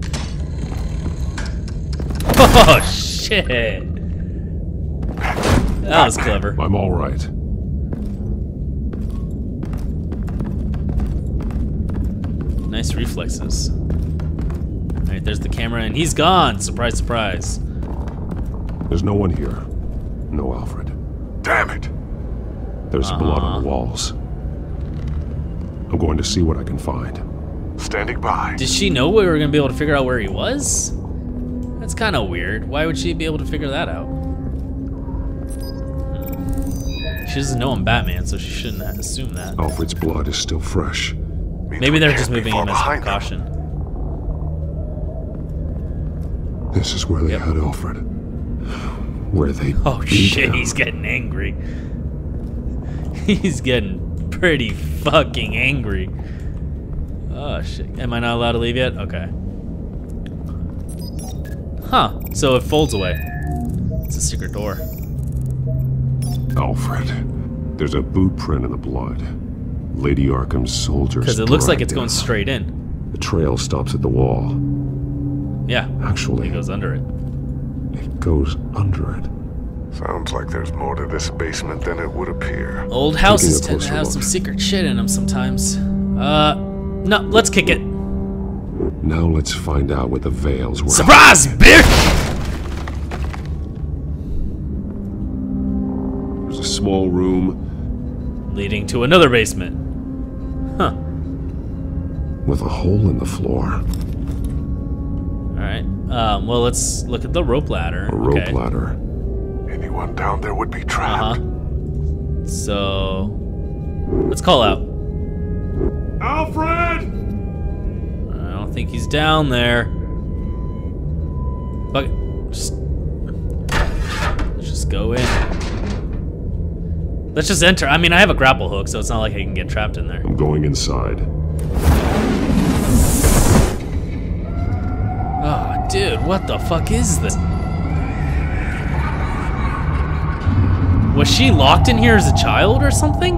Oh, shit. That was clever. I'm all right. Nice reflexes. Alright, there's the camera, and he's gone! Surprise, surprise. There's no one here. No Alfred. Damn it! There's blood on the walls. I'm going to see what I can find. Standing by. Did she know we were gonna be able to figure out where he was? That's kind of weird. Why would she be able to figure that out? She doesn't know I'm Batman, so she shouldn't assume that. Alfred's blood is still fresh. Maybe they're just moving him as a precaution. This is where they had Alfred. Where they Oh beat shit, him. he's getting angry. He's getting pretty fucking angry. Oh shit. Am I not allowed to leave yet? Okay. Huh. So it folds away. It's a secret door. Alfred. There's a boot print in the blood. Lady Arkham's soldiers. Because it looks like it's going straight in. The trail stops at the wall. Yeah. Actually, it goes under it. It goes under it. Sounds like there's more to this basement than it would appear. Old houses tend to have some secret shit in them sometimes. No, let's kick it. Now let's find out what the veils were. Surprise, bitch! There's a small room leading to another basement. Huh. With a hole in the floor. Alright. Well, let's look at the rope ladder. A rope ladder. Anyone down there would be trapped. So, let's call out. Alfred! I don't think he's down there. Fuck it. Let's just go in. Let's just enter. I mean, I have a grapple hook, so it's not like I can get trapped in there. I'm going inside. Oh, dude, what the fuck is this? Was she locked in here as a child or something?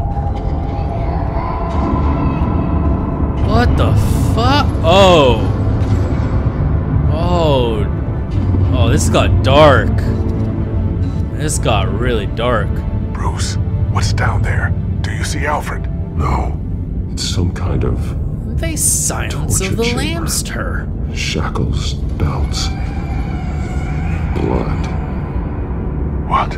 What the fuck? Oh. Oh. Oh, this got dark. This got really dark. Bruce, what's down there? Do you see Alfred? No. It's some kind of... They silence of the Lamster. Shackles, belts, blood. What?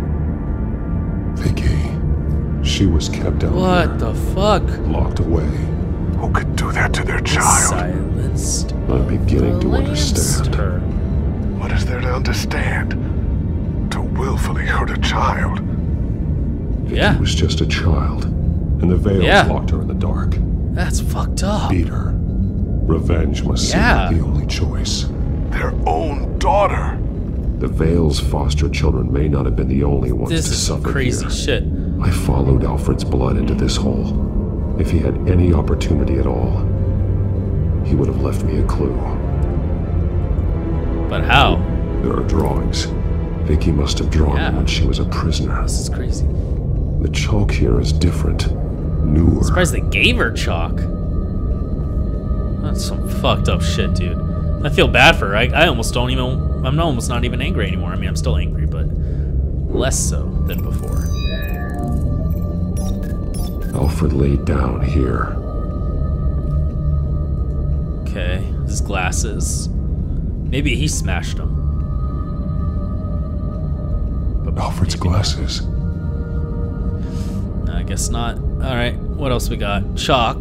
Vicky. She was kept down What there, the fuck? locked away. Who could do that to their child? Silenced. I'm beginning to understand. What is there to understand? To willfully hurt a child? Yeah. Vicky was just a child, and the veils locked her in the dark. That's fucked up. Beat her. Revenge must seem like the only choice. Their own daughter. The Veil's foster children may not have been the only ones This to is some suffer crazy here. shit. I followed Alfred's blood into this hole. If he had any opportunity at all, he would have left me a clue. But how? There are drawings. Vicky must have drawn them when she was a prisoner. This is crazy. The chalk here is different. Newer. I'm surprised they gave her chalk. That's some fucked up shit, dude. I feel bad for her. I almost don't even... I'm almost not even angry anymore. I mean, I'm still angry, but less so than before. Alfred laid down here. Okay, his glasses. Maybe he smashed them. But Alfred's glasses. I guess not. Alright, what else we got? Chalk.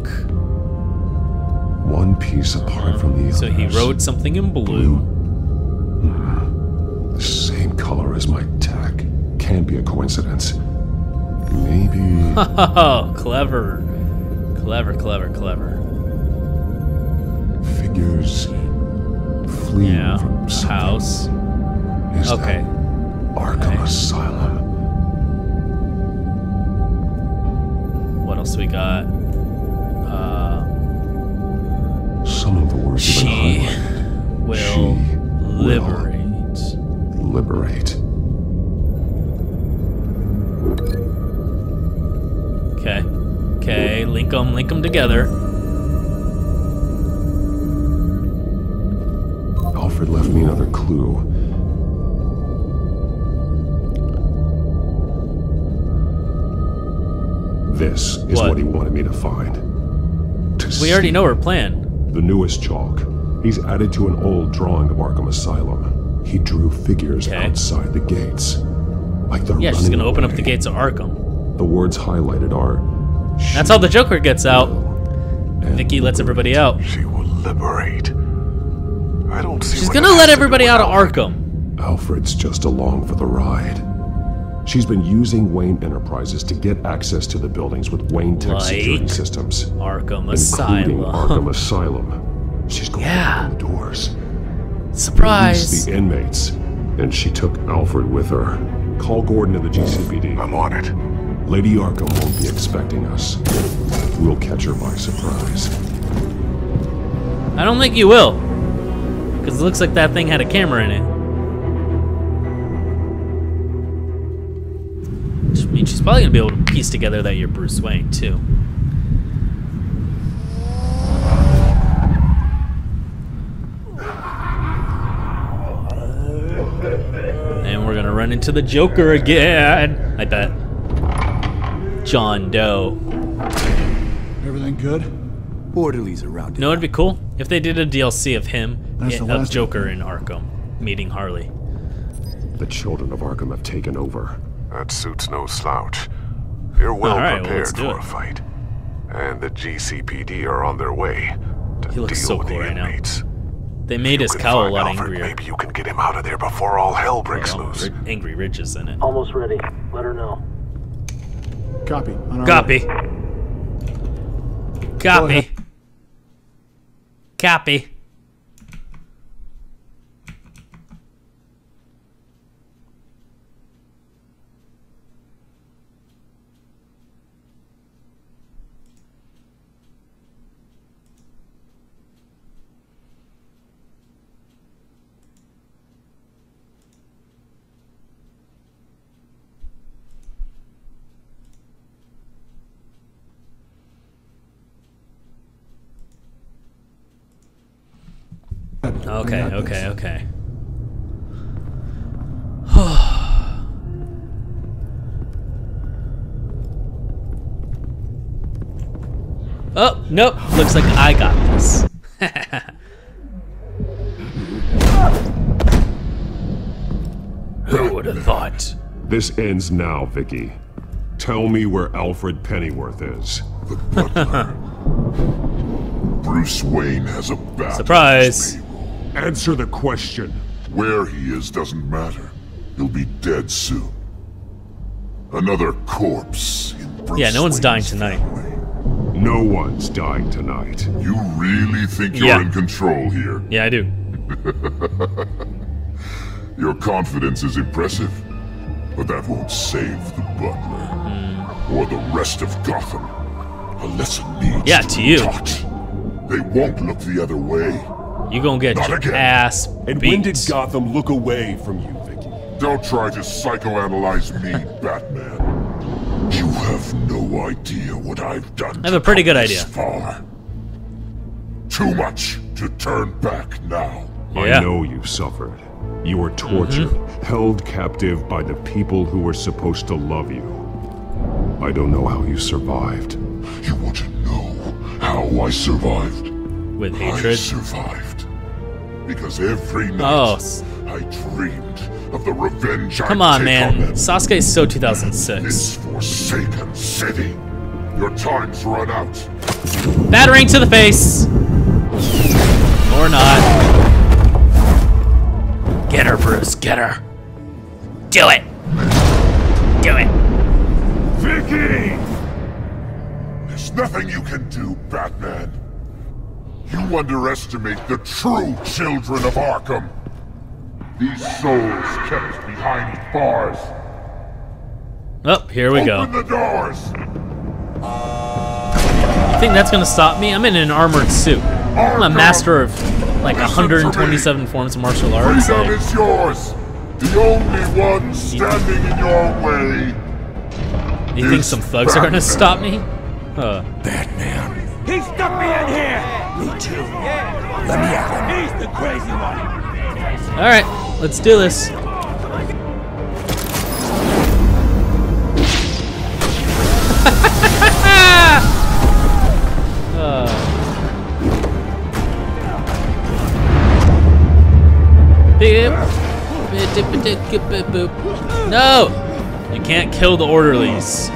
One piece apart from the others. So he wrote something in blue. The same color as my tech. Can't be a coincidence. Maybe... Oh, clever. Clever, clever, clever. Figures fleeing from something. House. Is okay. That Arkham Asylum. What else we got? Some of the words she will liberate. Liberate. Okay. Okay, link them together. Alfred left me another clue. This is what he wanted me to find. We already know her plan. The newest chalk. He's added to an old drawing of Arkham Asylum. He drew figures outside the gates. Like they're running she's gonna open up away. the gates of Arkham. The words highlighted are... That's how the Joker gets out. Vicky lets everybody out. She will liberate. I don't see. She's gonna let everybody out of Arkham. Alfred's just along for the ride. She's been using Wayne Enterprises to get access to the buildings with Wayne Tech security systems. Arkham Asylum. Including Arkham Asylum. She's going to open the doors. Surprise! Release the inmates. And she took Alfred with her. Call Gordon to the GCPD. I'm on it. Lady Arkham won't be expecting us. We'll catch her by surprise. I don't think you will. Because it looks like that thing had a camera in it. Which means she's probably going to be able to piece together that you're Bruce Wayne, too. And we're going to run into the Joker again. I bet. John Doe. Everything good? Orderlies around. You know what'd be cool? If they did a DLC of him, That's the of last Joker in Arkham, meeting Harley. The children of Arkham have taken over. That suit's no slouch. You're well prepared for a fight. And the GCPD are on their way to He looks deal so with cool the right now. inmates. They made his cowl a lot angrier. Maybe you can get him out of there before all hell breaks loose. Angry Rich is in it. Almost ready. Let her know. Copy. On our Copy. way. Copy. Copy. Okay. Oh, nope. Looks like I got this. Who would have thought? This ends now, Vicky. Tell me where Alfred Pennyworth is. The butler. Bruce Wayne has a bat. Surprise. Answer the question. Where he is doesn't matter. He'll be dead soon. Another corpse in Bruce Yeah, no one's dying tonight. No one's dying tonight. You really think you're in control here? Yeah, I do. Your confidence is impressive, but that won't save the butler or the rest of Gotham. A lesson needs to be taught. They won't look the other way. You gonna get Not your again. ass And beat. when did Gotham look away from you, Vicky? Don't try to psychoanalyze me, Batman. You have no idea what I've done. I have a pretty good this idea. far. Too much to turn back now. I know you've suffered. You were tortured, held captive by the people who were supposed to love you. I don't know how you survived. You want to know how I survived? With I hatred? survived because every night I dreamed of the revenge Come I'd on, take man. on them. Sasuke is so 2006. This forsaken city. Your time's run out. Battering to the face. Or not. Get her, Bruce. Get her. Do it. Do it. Vicky! There's nothing you can do, Batman. You underestimate the true children of Arkham. These souls kept behind bars. Oh, here we go. Open the doors. You think that's gonna stop me? I'm in an armored suit. I'm a master of like 127 forms of martial arts. Freedom is yours. The only one standing in your way. You think some thugs are gonna stop me? Batman. He stuck me in here. Me too. Let me out. He's the crazy one. All right, let's do this. No! You can't kill the orderlies.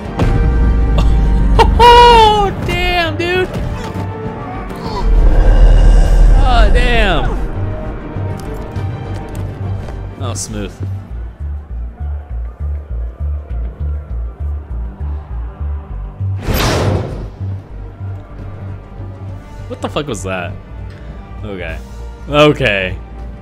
Oh, damn, dude! Oh, damn! Oh, smooth. What the fuck was that? Okay. Okay.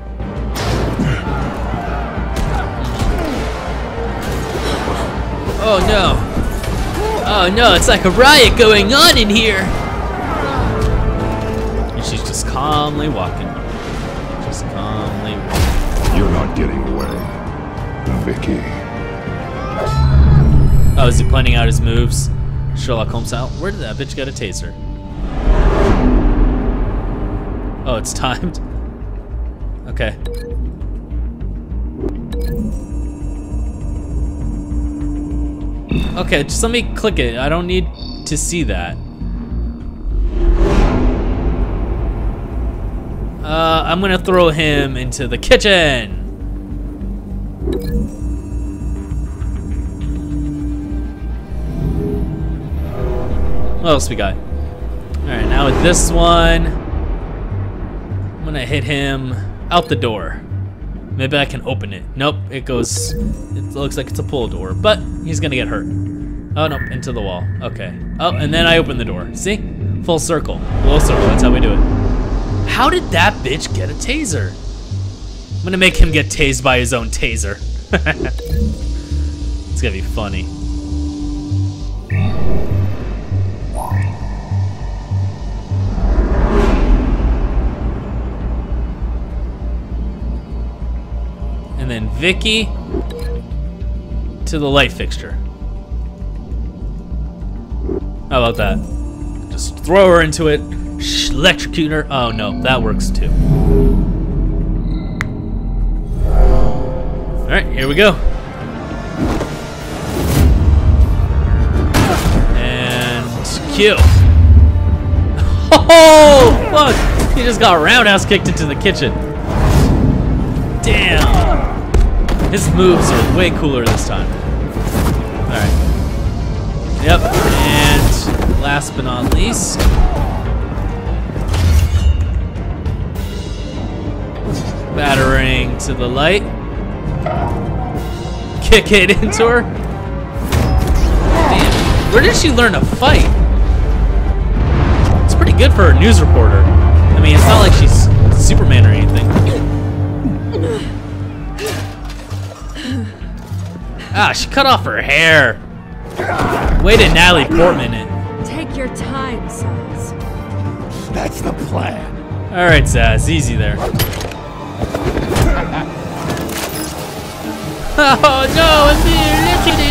Oh no. Oh no, it's like a riot going on in here. And she's just calmly walking. Just calmly walking. You're not getting away, Vicky. Oh, is he planning out his moves? Sherlock Holmes out. Where did that bitch get a taser? Oh, it's timed. Okay. Okay, just let me click it. I don't need to see that. I'm gonna throw him into the kitchen. What else we got? Alright, now with this one, I'm gonna hit him out the door. Maybe I can open it. Nope, it goes, it looks like it's a pull door, but he's gonna get hurt. Oh, no, into the wall. Okay. Oh, and then I open the door. See? Full circle. Full circle, that's how we do it. How did that bitch get a taser? I'm gonna make him get tased by his own taser. It's gonna be funny. And then Vicky to the light fixture. How about that? Just throw her into it, electrocute her. Oh no, that works too. All right, here we go. And kill. Oh, fuck! He just got roundhouse kicked into the kitchen. Damn. His moves are way cooler this time. Alright. Yep, and last but not least. Battering to the light. Kick it into her. Damn. Where did she learn to fight? It's pretty good for a news reporter. I mean, it's not like she's Superman or anything. Ah, she cut off her hair. Way to Natalie Portman it. Take your time, Zaz. That's the plan. All right, Zaz, easy there. Oh no, I'm here. Look at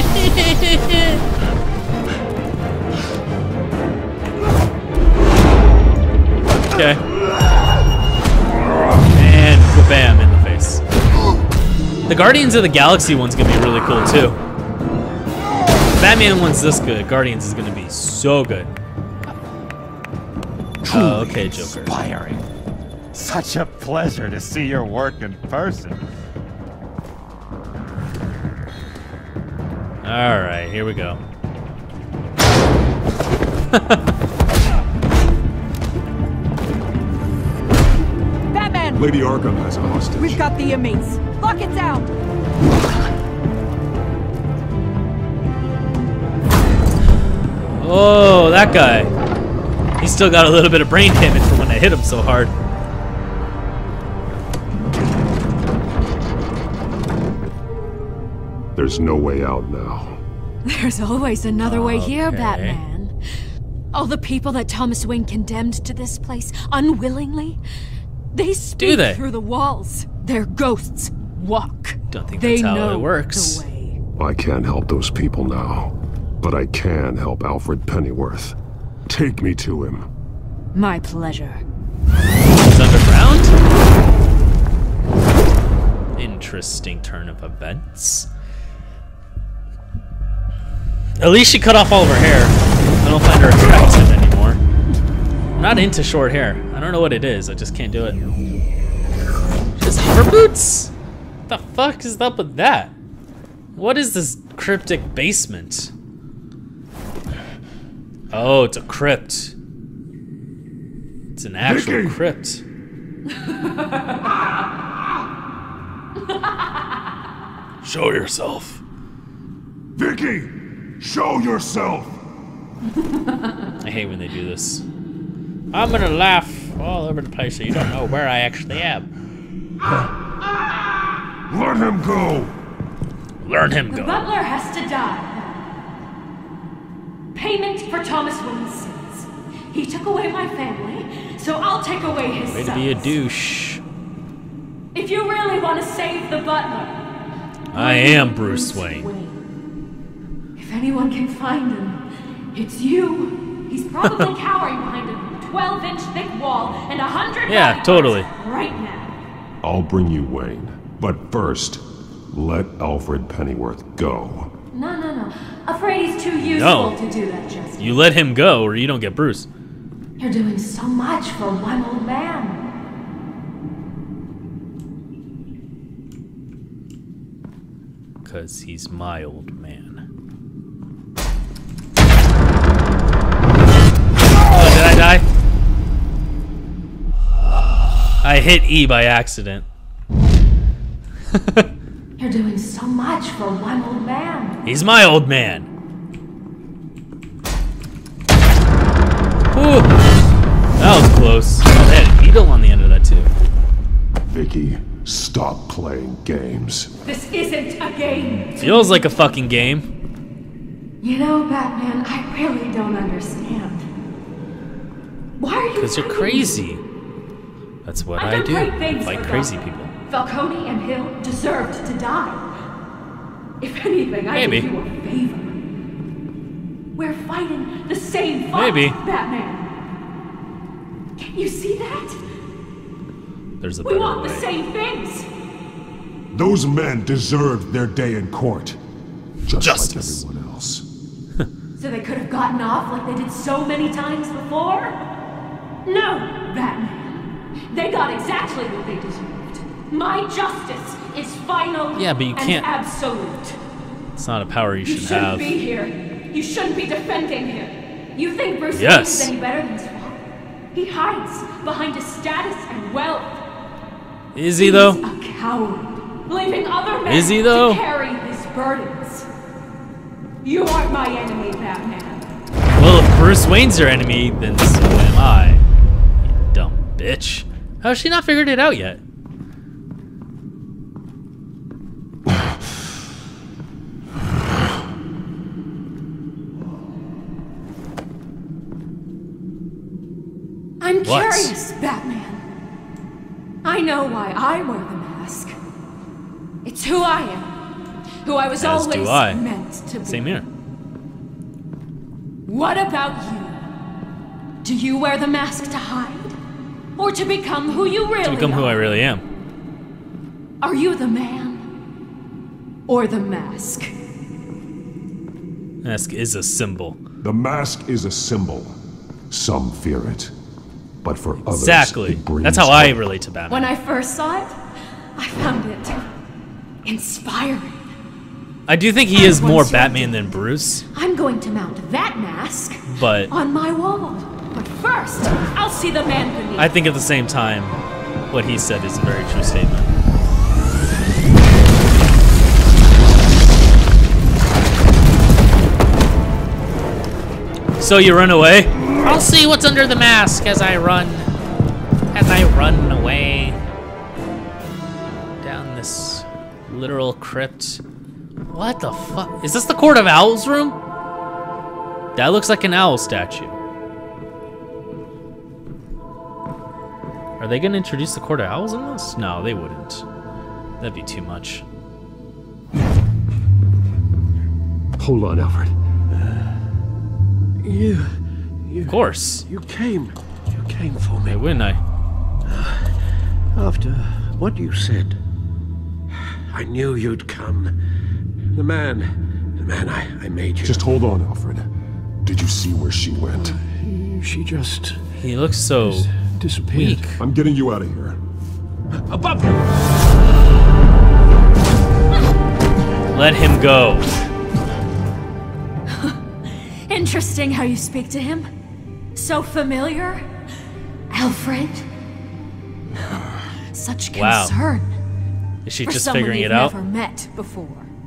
it. Okay. And bam in the face. The Guardians of the Galaxy one's gonna be really cool too. Batman one's this good. Guardians is gonna be so good. Oh, okay, Joker. Inspiring. Such a pleasure to see your work in person. All right, here we go. Batman! Lady Arkham has a hostage. We've got the inmates. Lock it down! Oh, that guy. He's still got a little bit of brain damage from when I hit him so hard. There's no way out now. There's always another way here, Batman. All the people that Thomas Wayne condemned to this place unwillingly, they speak through the walls. Their ghosts walk. Don't think that's how it works. The way. I can't help those people now, but I can help Alfred Pennyworth. Take me to him. My pleasure. It's underground? Interesting turn of events. At least she cut off all of her hair. I don't find her attractive anymore. I'm not into short hair. I don't know what it is. I just can't do it. She has hover boots? What the fuck is up with that? What is this cryptic basement? Oh, it's a crypt. It's an actual crypt. Show yourself. Vicky, show yourself. I hate when they do this. I'm gonna laugh all over the place so you don't know where I actually am. Let him go. Let him go. The butler has to die. Payment for Thomas Wayne's sins. He took away my family, so I'll take away his sons. Way to be a douche. If you really want to save the butler, I am Bruce Wayne. If anyone can find him, it's you. He's probably cowering behind a 12-inch thick wall and 100 totally. Right now. I'll bring you Wayne, but first, let Alfred Pennyworth go. No. Afraid he's too useful to do that, Jesse. You let him go or you don't get Bruce. You're doing so much for one old man. Because he's my old man. Oh, did I die? I hit E by accident. You're doing so much for one old man. He's my old man. Ooh, that was close. Oh, they had a needle on the end of that too. Vicky, stop playing games. This isn't a game. Feels like a fucking game. You know, Batman, I really don't understand. Why are you? Because you're crazy. That's what I do. Fight crazy people. Falcone and Hill deserved to die. If anything, I do you a favor. We're fighting the same fight, Batman. Can't you see that? There's a we want the same things. Those men deserved their day in court. Just like everyone else. So they could have gotten off like they did so many times before? No, Batman. They got exactly what they deserved. My justice is final but you can't. And absolute. It's not a power you should You have. shouldn't be here. You shouldn't be defending him. You think Bruce Wayne is any better than his father? He hides behind his status and wealth. Is he though? He's a coward, leaving other men to carry his burdens. You aren't my enemy, Batman. Well, if Bruce Wayne's your enemy, then so am I. You dumb bitch. How has she not figured it out yet? I'm curious, Batman. I know why I wear the mask. It's who I am. Who I was always meant to be. Same here. What about you? Do you wear the mask to hide? Or to become who you really are? To become who I really am. Are you the man? Or the mask? Mask is a symbol. The mask is a symbol. Some fear it. But for others, exactly. That's how I relate to Batman. When I first saw it, I found it inspiring. I do think he is more Batman than Bruce. I'm going to mount that mask on my wall. But first, I'll see the man beneath. I think at the same time, what he said is a very true statement. So you run away? I'll see what's under the mask as I run. As I run away. Down this literal crypt. What the fuck? Is this the Court of Owls room? That looks like an owl statue. Are they gonna introduce the Court of Owls in this? No, they wouldn't. That'd be too much. Hold on, Alfred. You of course. You came for me. Hey, wouldn't I? After what you said, I knew you'd come. The man I made you. Just hold on, Alfred. Did you see where she went? She just... He looks so disappeared. weak. I'm getting you out of here. Above you! Let him go. Interesting how you speak to him. So familiar. Alfred. Such concern. Wow. Is she just someone figuring you've it out? Never met before.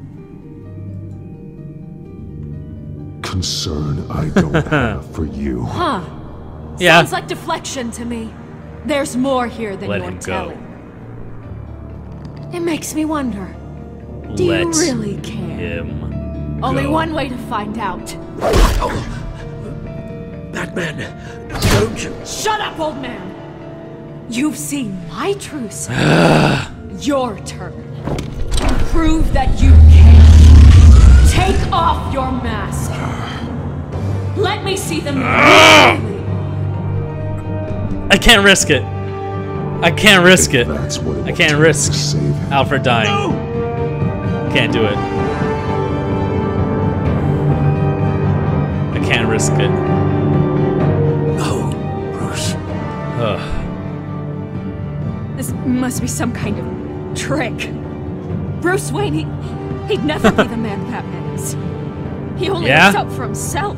Concern I don't have for you. Huh. Yeah. Sounds like deflection to me. There's more here than you're telling. It makes me wonder. Do you really care? Only one way to find out. Batman, don't you... Shut up, old man! You've seen my true side. Your turn. Prove that you can. Take off your mask. Let me see them. I can't risk it. I can't risk it. I can't risk Alfred dying. No! Can't do it. I can't risk it. No, Bruce. Ugh. This must be some kind of trick. Bruce Wayne, he'd never be the man Batman is. He only looks out for himself.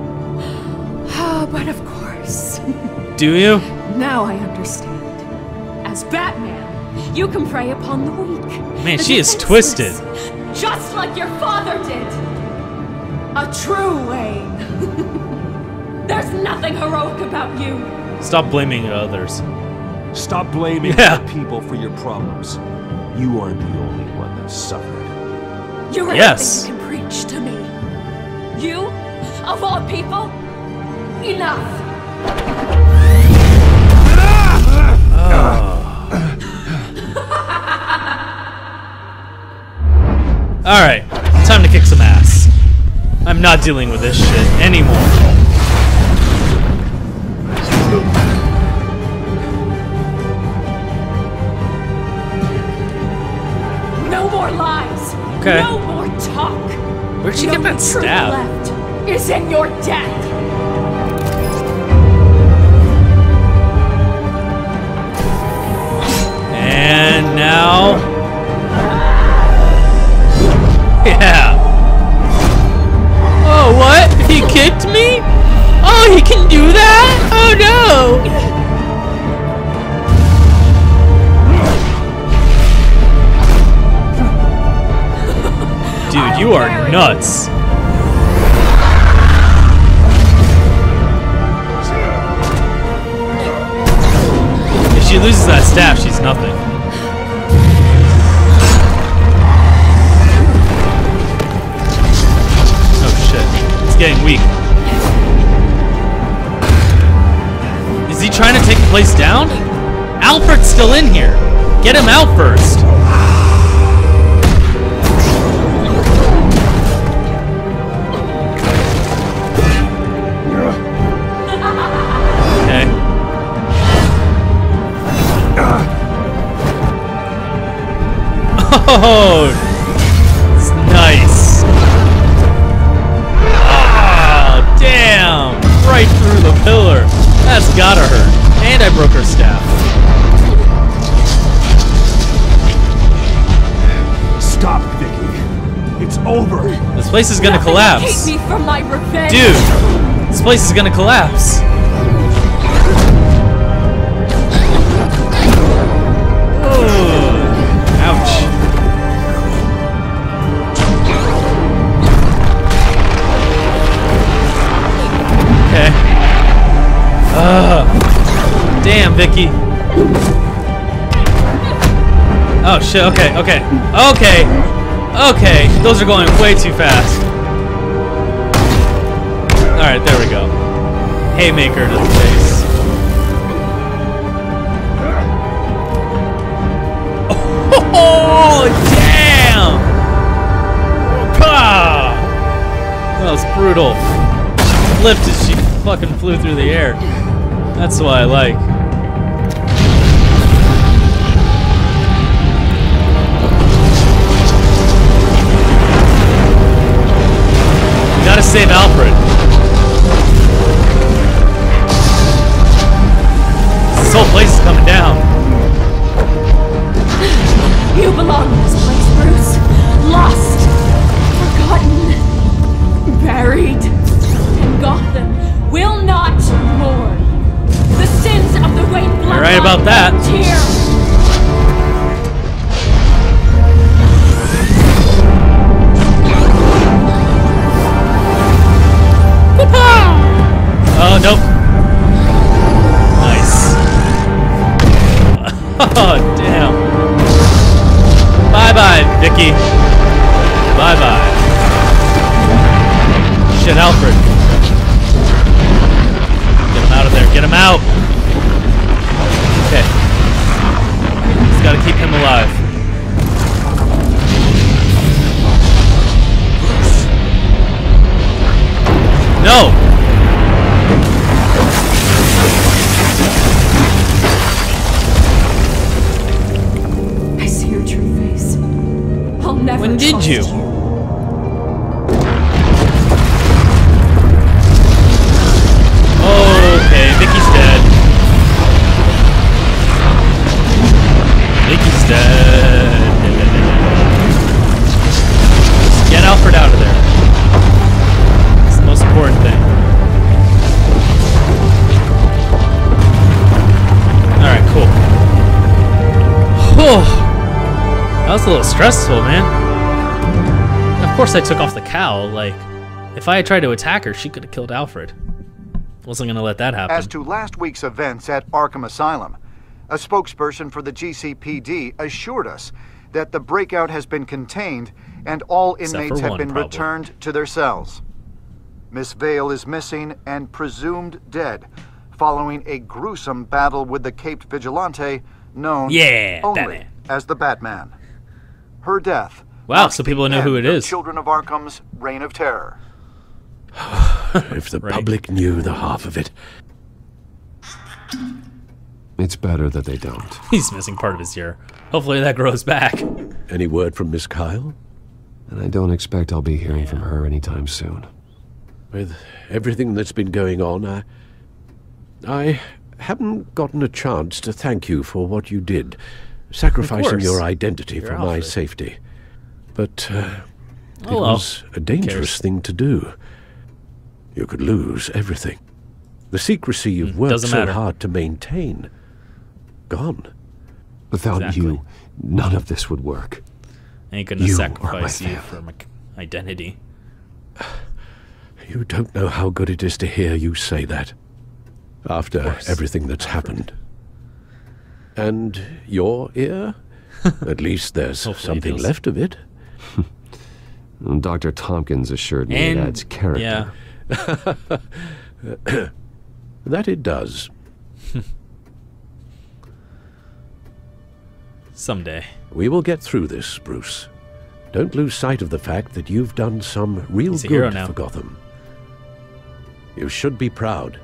But of course. Do you? Now I understand. As Batman, you can prey upon the weak. Man, she is twisted. Just like your father did. A true Wayne. There's nothing heroic about you. Stop blaming others. Stop blaming other people for your problems. You aren't the only one that suffered. You're anything you can preach to me. You, of all people, enough. Alright, time to kick some ass. I'm not dealing with this shit anymore. No more lies. Okay. No more talk. Where'd she get that stab? Left is in your death. And now... Yeah. Oh, what? He kicked me? Oh, he can do that? Oh, no. Dude, you are nuts. If she loses that staff, she's nothing. Oh shit, it's getting weak. Is he trying to take the place down? Alfred's still in here. Get him out first. Okay. Oh, it's nice. Oh, damn. Right through the pillar. That's gotta hurt. And I broke her staff. Stop, Vicky. It's over. This place is gonna collapse. Keep me from my revenge. Dude, this place is gonna collapse. Ouch. Okay. Damn, Vicky. Oh shit, okay, okay. Okay. Okay, those are going way too fast. Alright, there we go. Haymaker to the face. Oh, damn! Pah! That was brutal. Flipped as she fucking flew through the air. That's what I like. Gotta save Alfred. This whole place is coming down. You belong in this place, Bruce. Lost, forgotten, buried. And Gotham will not mourn. The sins of the Wayne bloodline. You're right about that. Here. Oh, nope. Nice. Oh, damn. Bye-bye, Vicky. Bye-bye. Shit, Alfred. Get him out of there. Get him out. Okay. Just gotta keep him alive. No! I see your true face. I'll never When did trust you? Okay, Vicky's dead. Vicky's dead. Just get Alfred out of there. It's the most important thing. Alright, cool. Whew. That was a little stressful, man. Of course I took off the cowl. Like, if I had tried to attack her, she could have killed Alfred. Wasn't gonna let that happen. As to last week's events at Arkham Asylum, a spokesperson for the GCPD assured us that the breakout has been contained and all inmates have been returned to their cells. Miss Vale is missing and presumed dead following a gruesome battle with the caped vigilante known only as the Batman. Her death. Wow, so people know who it is. Children of Arkham's reign of terror. If the public knew the half of it. It's better that they don't. He's missing part of his ear. Hopefully that grows back. Any word from Miss Kyle? And I don't expect I'll be hearing from her anytime soon. With everything that's been going on, I haven't gotten a chance to thank you for what you did, sacrificing your identity for my safety. But it was a dangerous thing to do. You could lose everything. The secrecy you've worked so hard to maintain. Gone. Without you, none of this would work. Ain't gonna sacrifice you for my identity. You don't know how good it is to hear you say that. After everything that's happened. And your ear? At least there's something left of it. Dr. Tompkins assured me it adds character. Yeah. That it does. Someday. We will get through this, Bruce. Don't lose sight of the fact that you've done some real good for Gotham. You should be proud.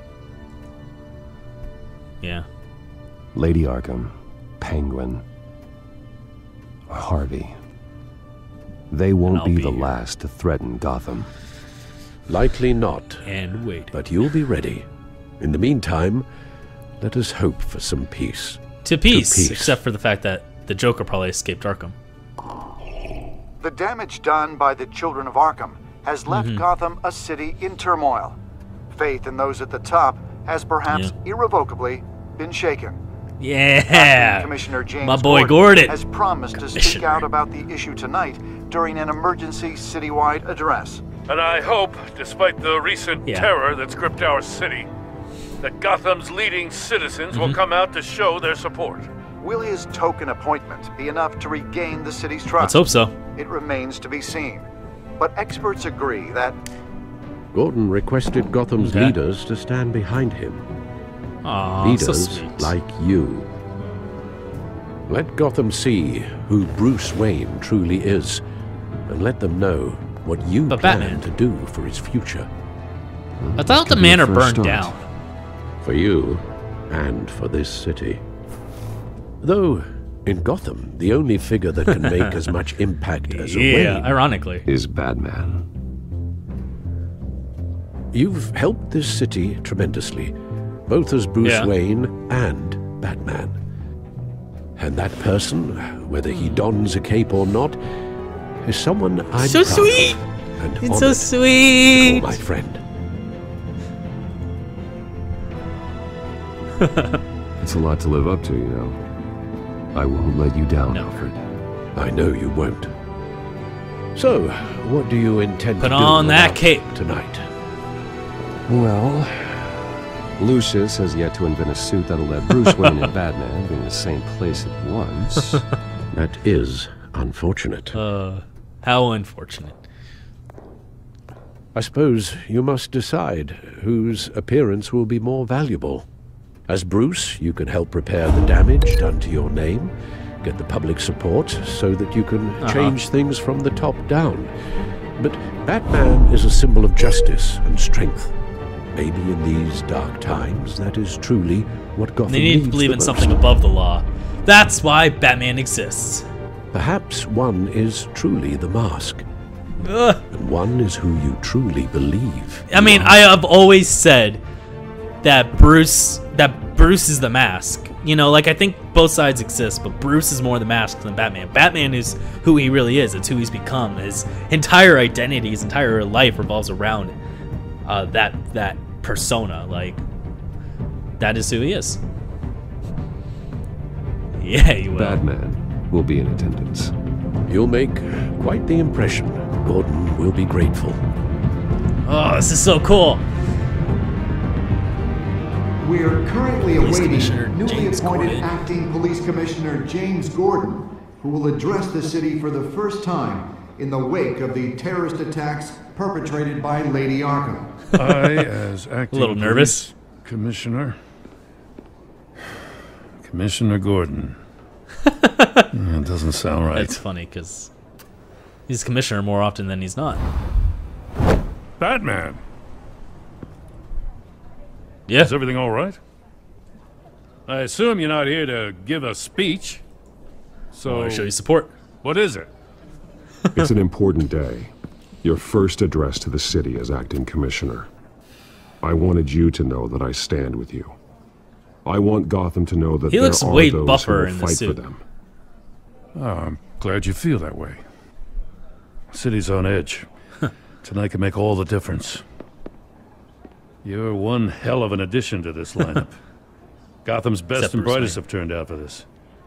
Yeah. Lady Arkham, Penguin, Harvey. They won't be the last to threaten Gotham. Likely not. And wait. But you'll be ready. In the meantime, let us hope for some peace. To peace, except for the fact that the Joker probably escaped Arkham. The damage done by the Children of Arkham has left Gotham a city in turmoil. Faith in those at the top has perhaps irrevocably been shaken. Yeah, Commissioner James my boy Gordon has promised to speak out about the issue tonight during an emergency citywide address. And I hope, despite the recent terror that's gripped our city, that Gotham's leading citizens will come out to show their support. Will his token appointment be enough to regain the city's trust? Let's hope so. It remains to be seen. But experts agree that Gordon requested Gotham's leaders to stand behind him. Aww, leaders so sweet. like you. Let Gotham see who Bruce Wayne truly is, and let them know what you plan to do for his future. I thought the manor burned down. For you, and for this city. Though, in Gotham, the only figure that can make as much impact as a Wayne ironically, is Batman. You've helped this city tremendously, both as Bruce Wayne and Batman. And that person, whether he dons a cape or not, is someone I'm so proud sweet. And It's so honored sweet. to call my friend. It's a lot to live up to, you know. I won't let you down, Alfred. I know you won't. So, what do you intend Put to do on that about cape tonight? Well, Lucius has yet to invent a suit that'll let Bruce Wayne and Batman be in the same place at once. That is unfortunate. How unfortunate. I suppose you must decide whose appearance will be more valuable. As Bruce, you can help repair the damage done to your name, get the public support so that you can change things from the top down. But Batman is a symbol of justice and strength. Maybe in these dark times, that is truly what Gotham They need needs to believe the in most. something above the law. That's why Batman exists. Perhaps one is truly the mask. Ugh. And one is who you truly believe. I mean, I have always said that Bruce is the mask. You know, like, I think both sides exist, but Bruce is more the mask than Batman. Batman is who he really is. It's who he's become. His entire identity, his entire life revolves around that persona. Like, that is who he is. Yeah, you will. Batman will be in attendance. You'll make quite the impression. Gordon will be grateful. Oh, this is so cool. We are currently awaiting newly James appointed Gordon. Acting Police Commissioner James Gordon, who will address the city for the first time in the wake of the terrorist attacks perpetrated by Lady Arkham. I, as acting A little nervous. Commissioner Gordon. That doesn't sound right. It's funny because he's commissioner more often than he's not. Batman. Yeah. Is everything all right? I assume you're not here to give a speech. So I want to show you support. What is it? It's an important day. Your first address to the city as acting commissioner. I wanted you to know that I stand with you. I want Gotham to know that He there looks are way those buffer who in will the fight for suit. them. Oh, I'm glad you feel that way. The city's on edge. Tonight can make all the difference. You're one hell of an addition to this lineup. Gotham's best Except and Bruce brightest Wayne. have turned out for this.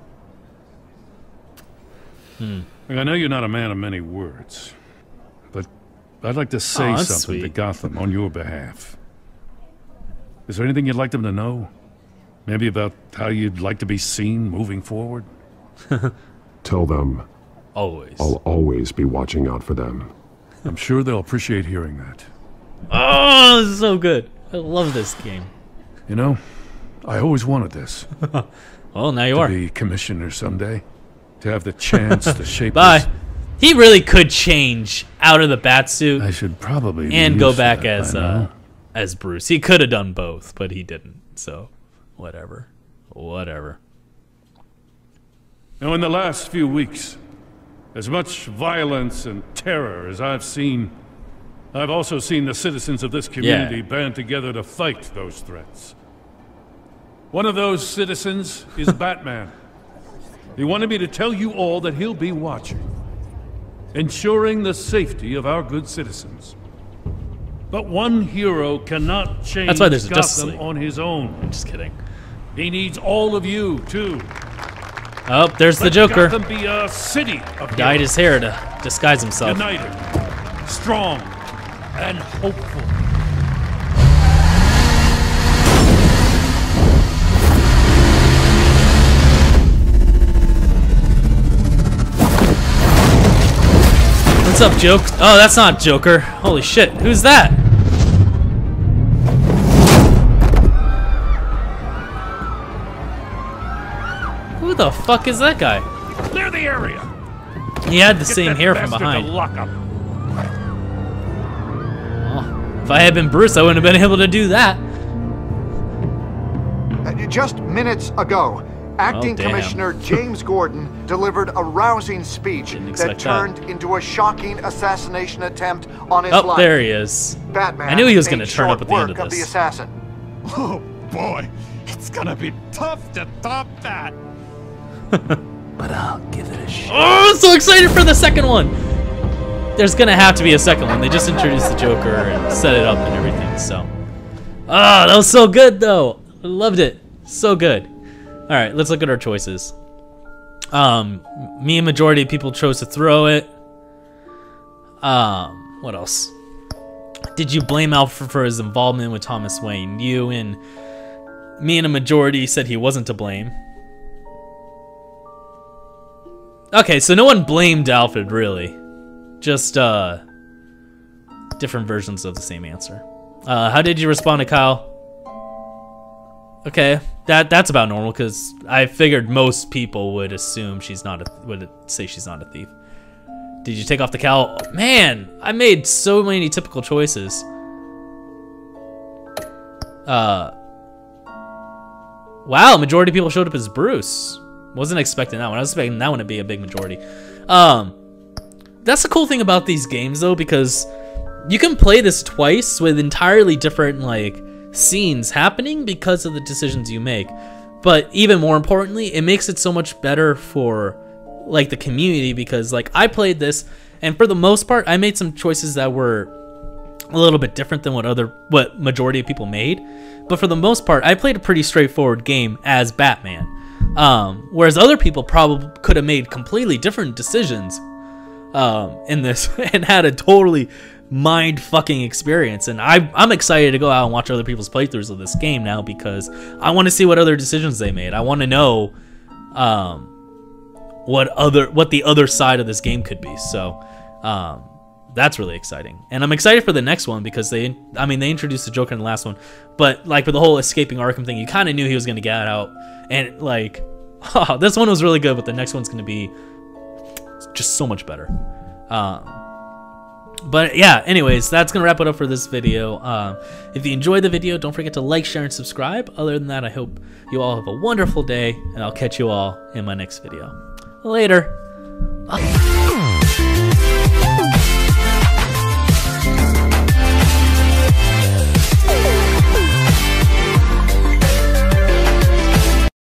I know you're not a man of many words, but I'd like to say Aw, that's something to sweet. Gotham on your behalf. Is there anything you'd like them to know? Maybe about how you'd like to be seen moving forward? Tell them Always. I'll always be watching out for them. I'm sure they'll appreciate hearing that. Oh, this is so good. I love this game. You know, I always wanted this. Well, now you to are. be commissioner someday. To have the chance to shape Bye. this. He really could change out of the bat suit I should probably be and go used to back that by now. as Bruce. He could have done both, but he didn't. So, whatever. Whatever. Now, in the last few weeks, as much violence and terror as I've seen, I've also seen the citizens of this community band together to fight those threats. One of those citizens is Batman. He wanted me to tell you all that he'll be watching, ensuring the safety of our good citizens. But one hero cannot change That's why there's a Justice Gotham League. on his own. I'm just kidding. He needs all of you, too. Oh, there's the Let Joker. Gotham be a city of Dyed heroes. his hair to disguise himself. United, strong, and hopeful. What's up, Joke? Oh, that's not Joker. Holy shit. Who's that? Who the fuck is that guy? Clear the area. He had the same hair from behind. If I had been Bruce, I wouldn't have been able to do that. Just minutes ago, Acting Commissioner James Gordon delivered a rousing speech that turned into a shocking assassination attempt on his life. Oh, there he is. Batman I knew he was going to turn up at the end of the this. assassin. Oh boy, it's gonna be tough to top that. But I'll give it a shot. Oh, I'm so excited for the second one. There's gonna have to be a second one. They just introduced the Joker and set it up and everything. So, that was so good though. I loved it. So good. All right, let's look at our choices. Me and majority of people chose to throw it. What else? Did you blame Alfred for his involvement with Thomas Wayne? You and me and a majority said he wasn't to blame. Okay, so no one blamed Alfred, really. Just, different versions of the same answer. How did you respond to Kyle? Okay, that's about normal, because I figured most people would assume would say she's not a thief. Did you take off the cowl? Oh, man, I made so many typical choices. Wow, majority of people showed up as Bruce. Wasn't expecting that one. I was expecting that one to be a big majority. That's the cool thing about these games, though, because you can play this twice with entirely different, like, scenes happening because of the decisions you make. But even more importantly, it makes it so much better for, like, the community, because, like, I played this, and for the most part, I made some choices that were a little bit different than what majority of people made. But for the most part, I played a pretty straightforward game as Batman. Whereas other people probably could have made completely different decisions in this and had a totally mind-fucking experience. And I'm excited to go out and watch other people's playthroughs of this game now, because I want to see what other decisions they made. I want to know what the other side of this game could be. So that's really exciting. And I'm excited for the next one, because they introduced the Joker in the last one, but like for the whole escaping Arkham thing, you kind of knew he was going to get out. And like, this one was really good, but the next one's going to be just so much better. But yeah, anyways, that's going to wrap it up for this video. If you enjoyed the video, don't forget to like, share, and subscribe. Other than that, I hope you all have a wonderful day, and I'll catch you all in my next video. Later.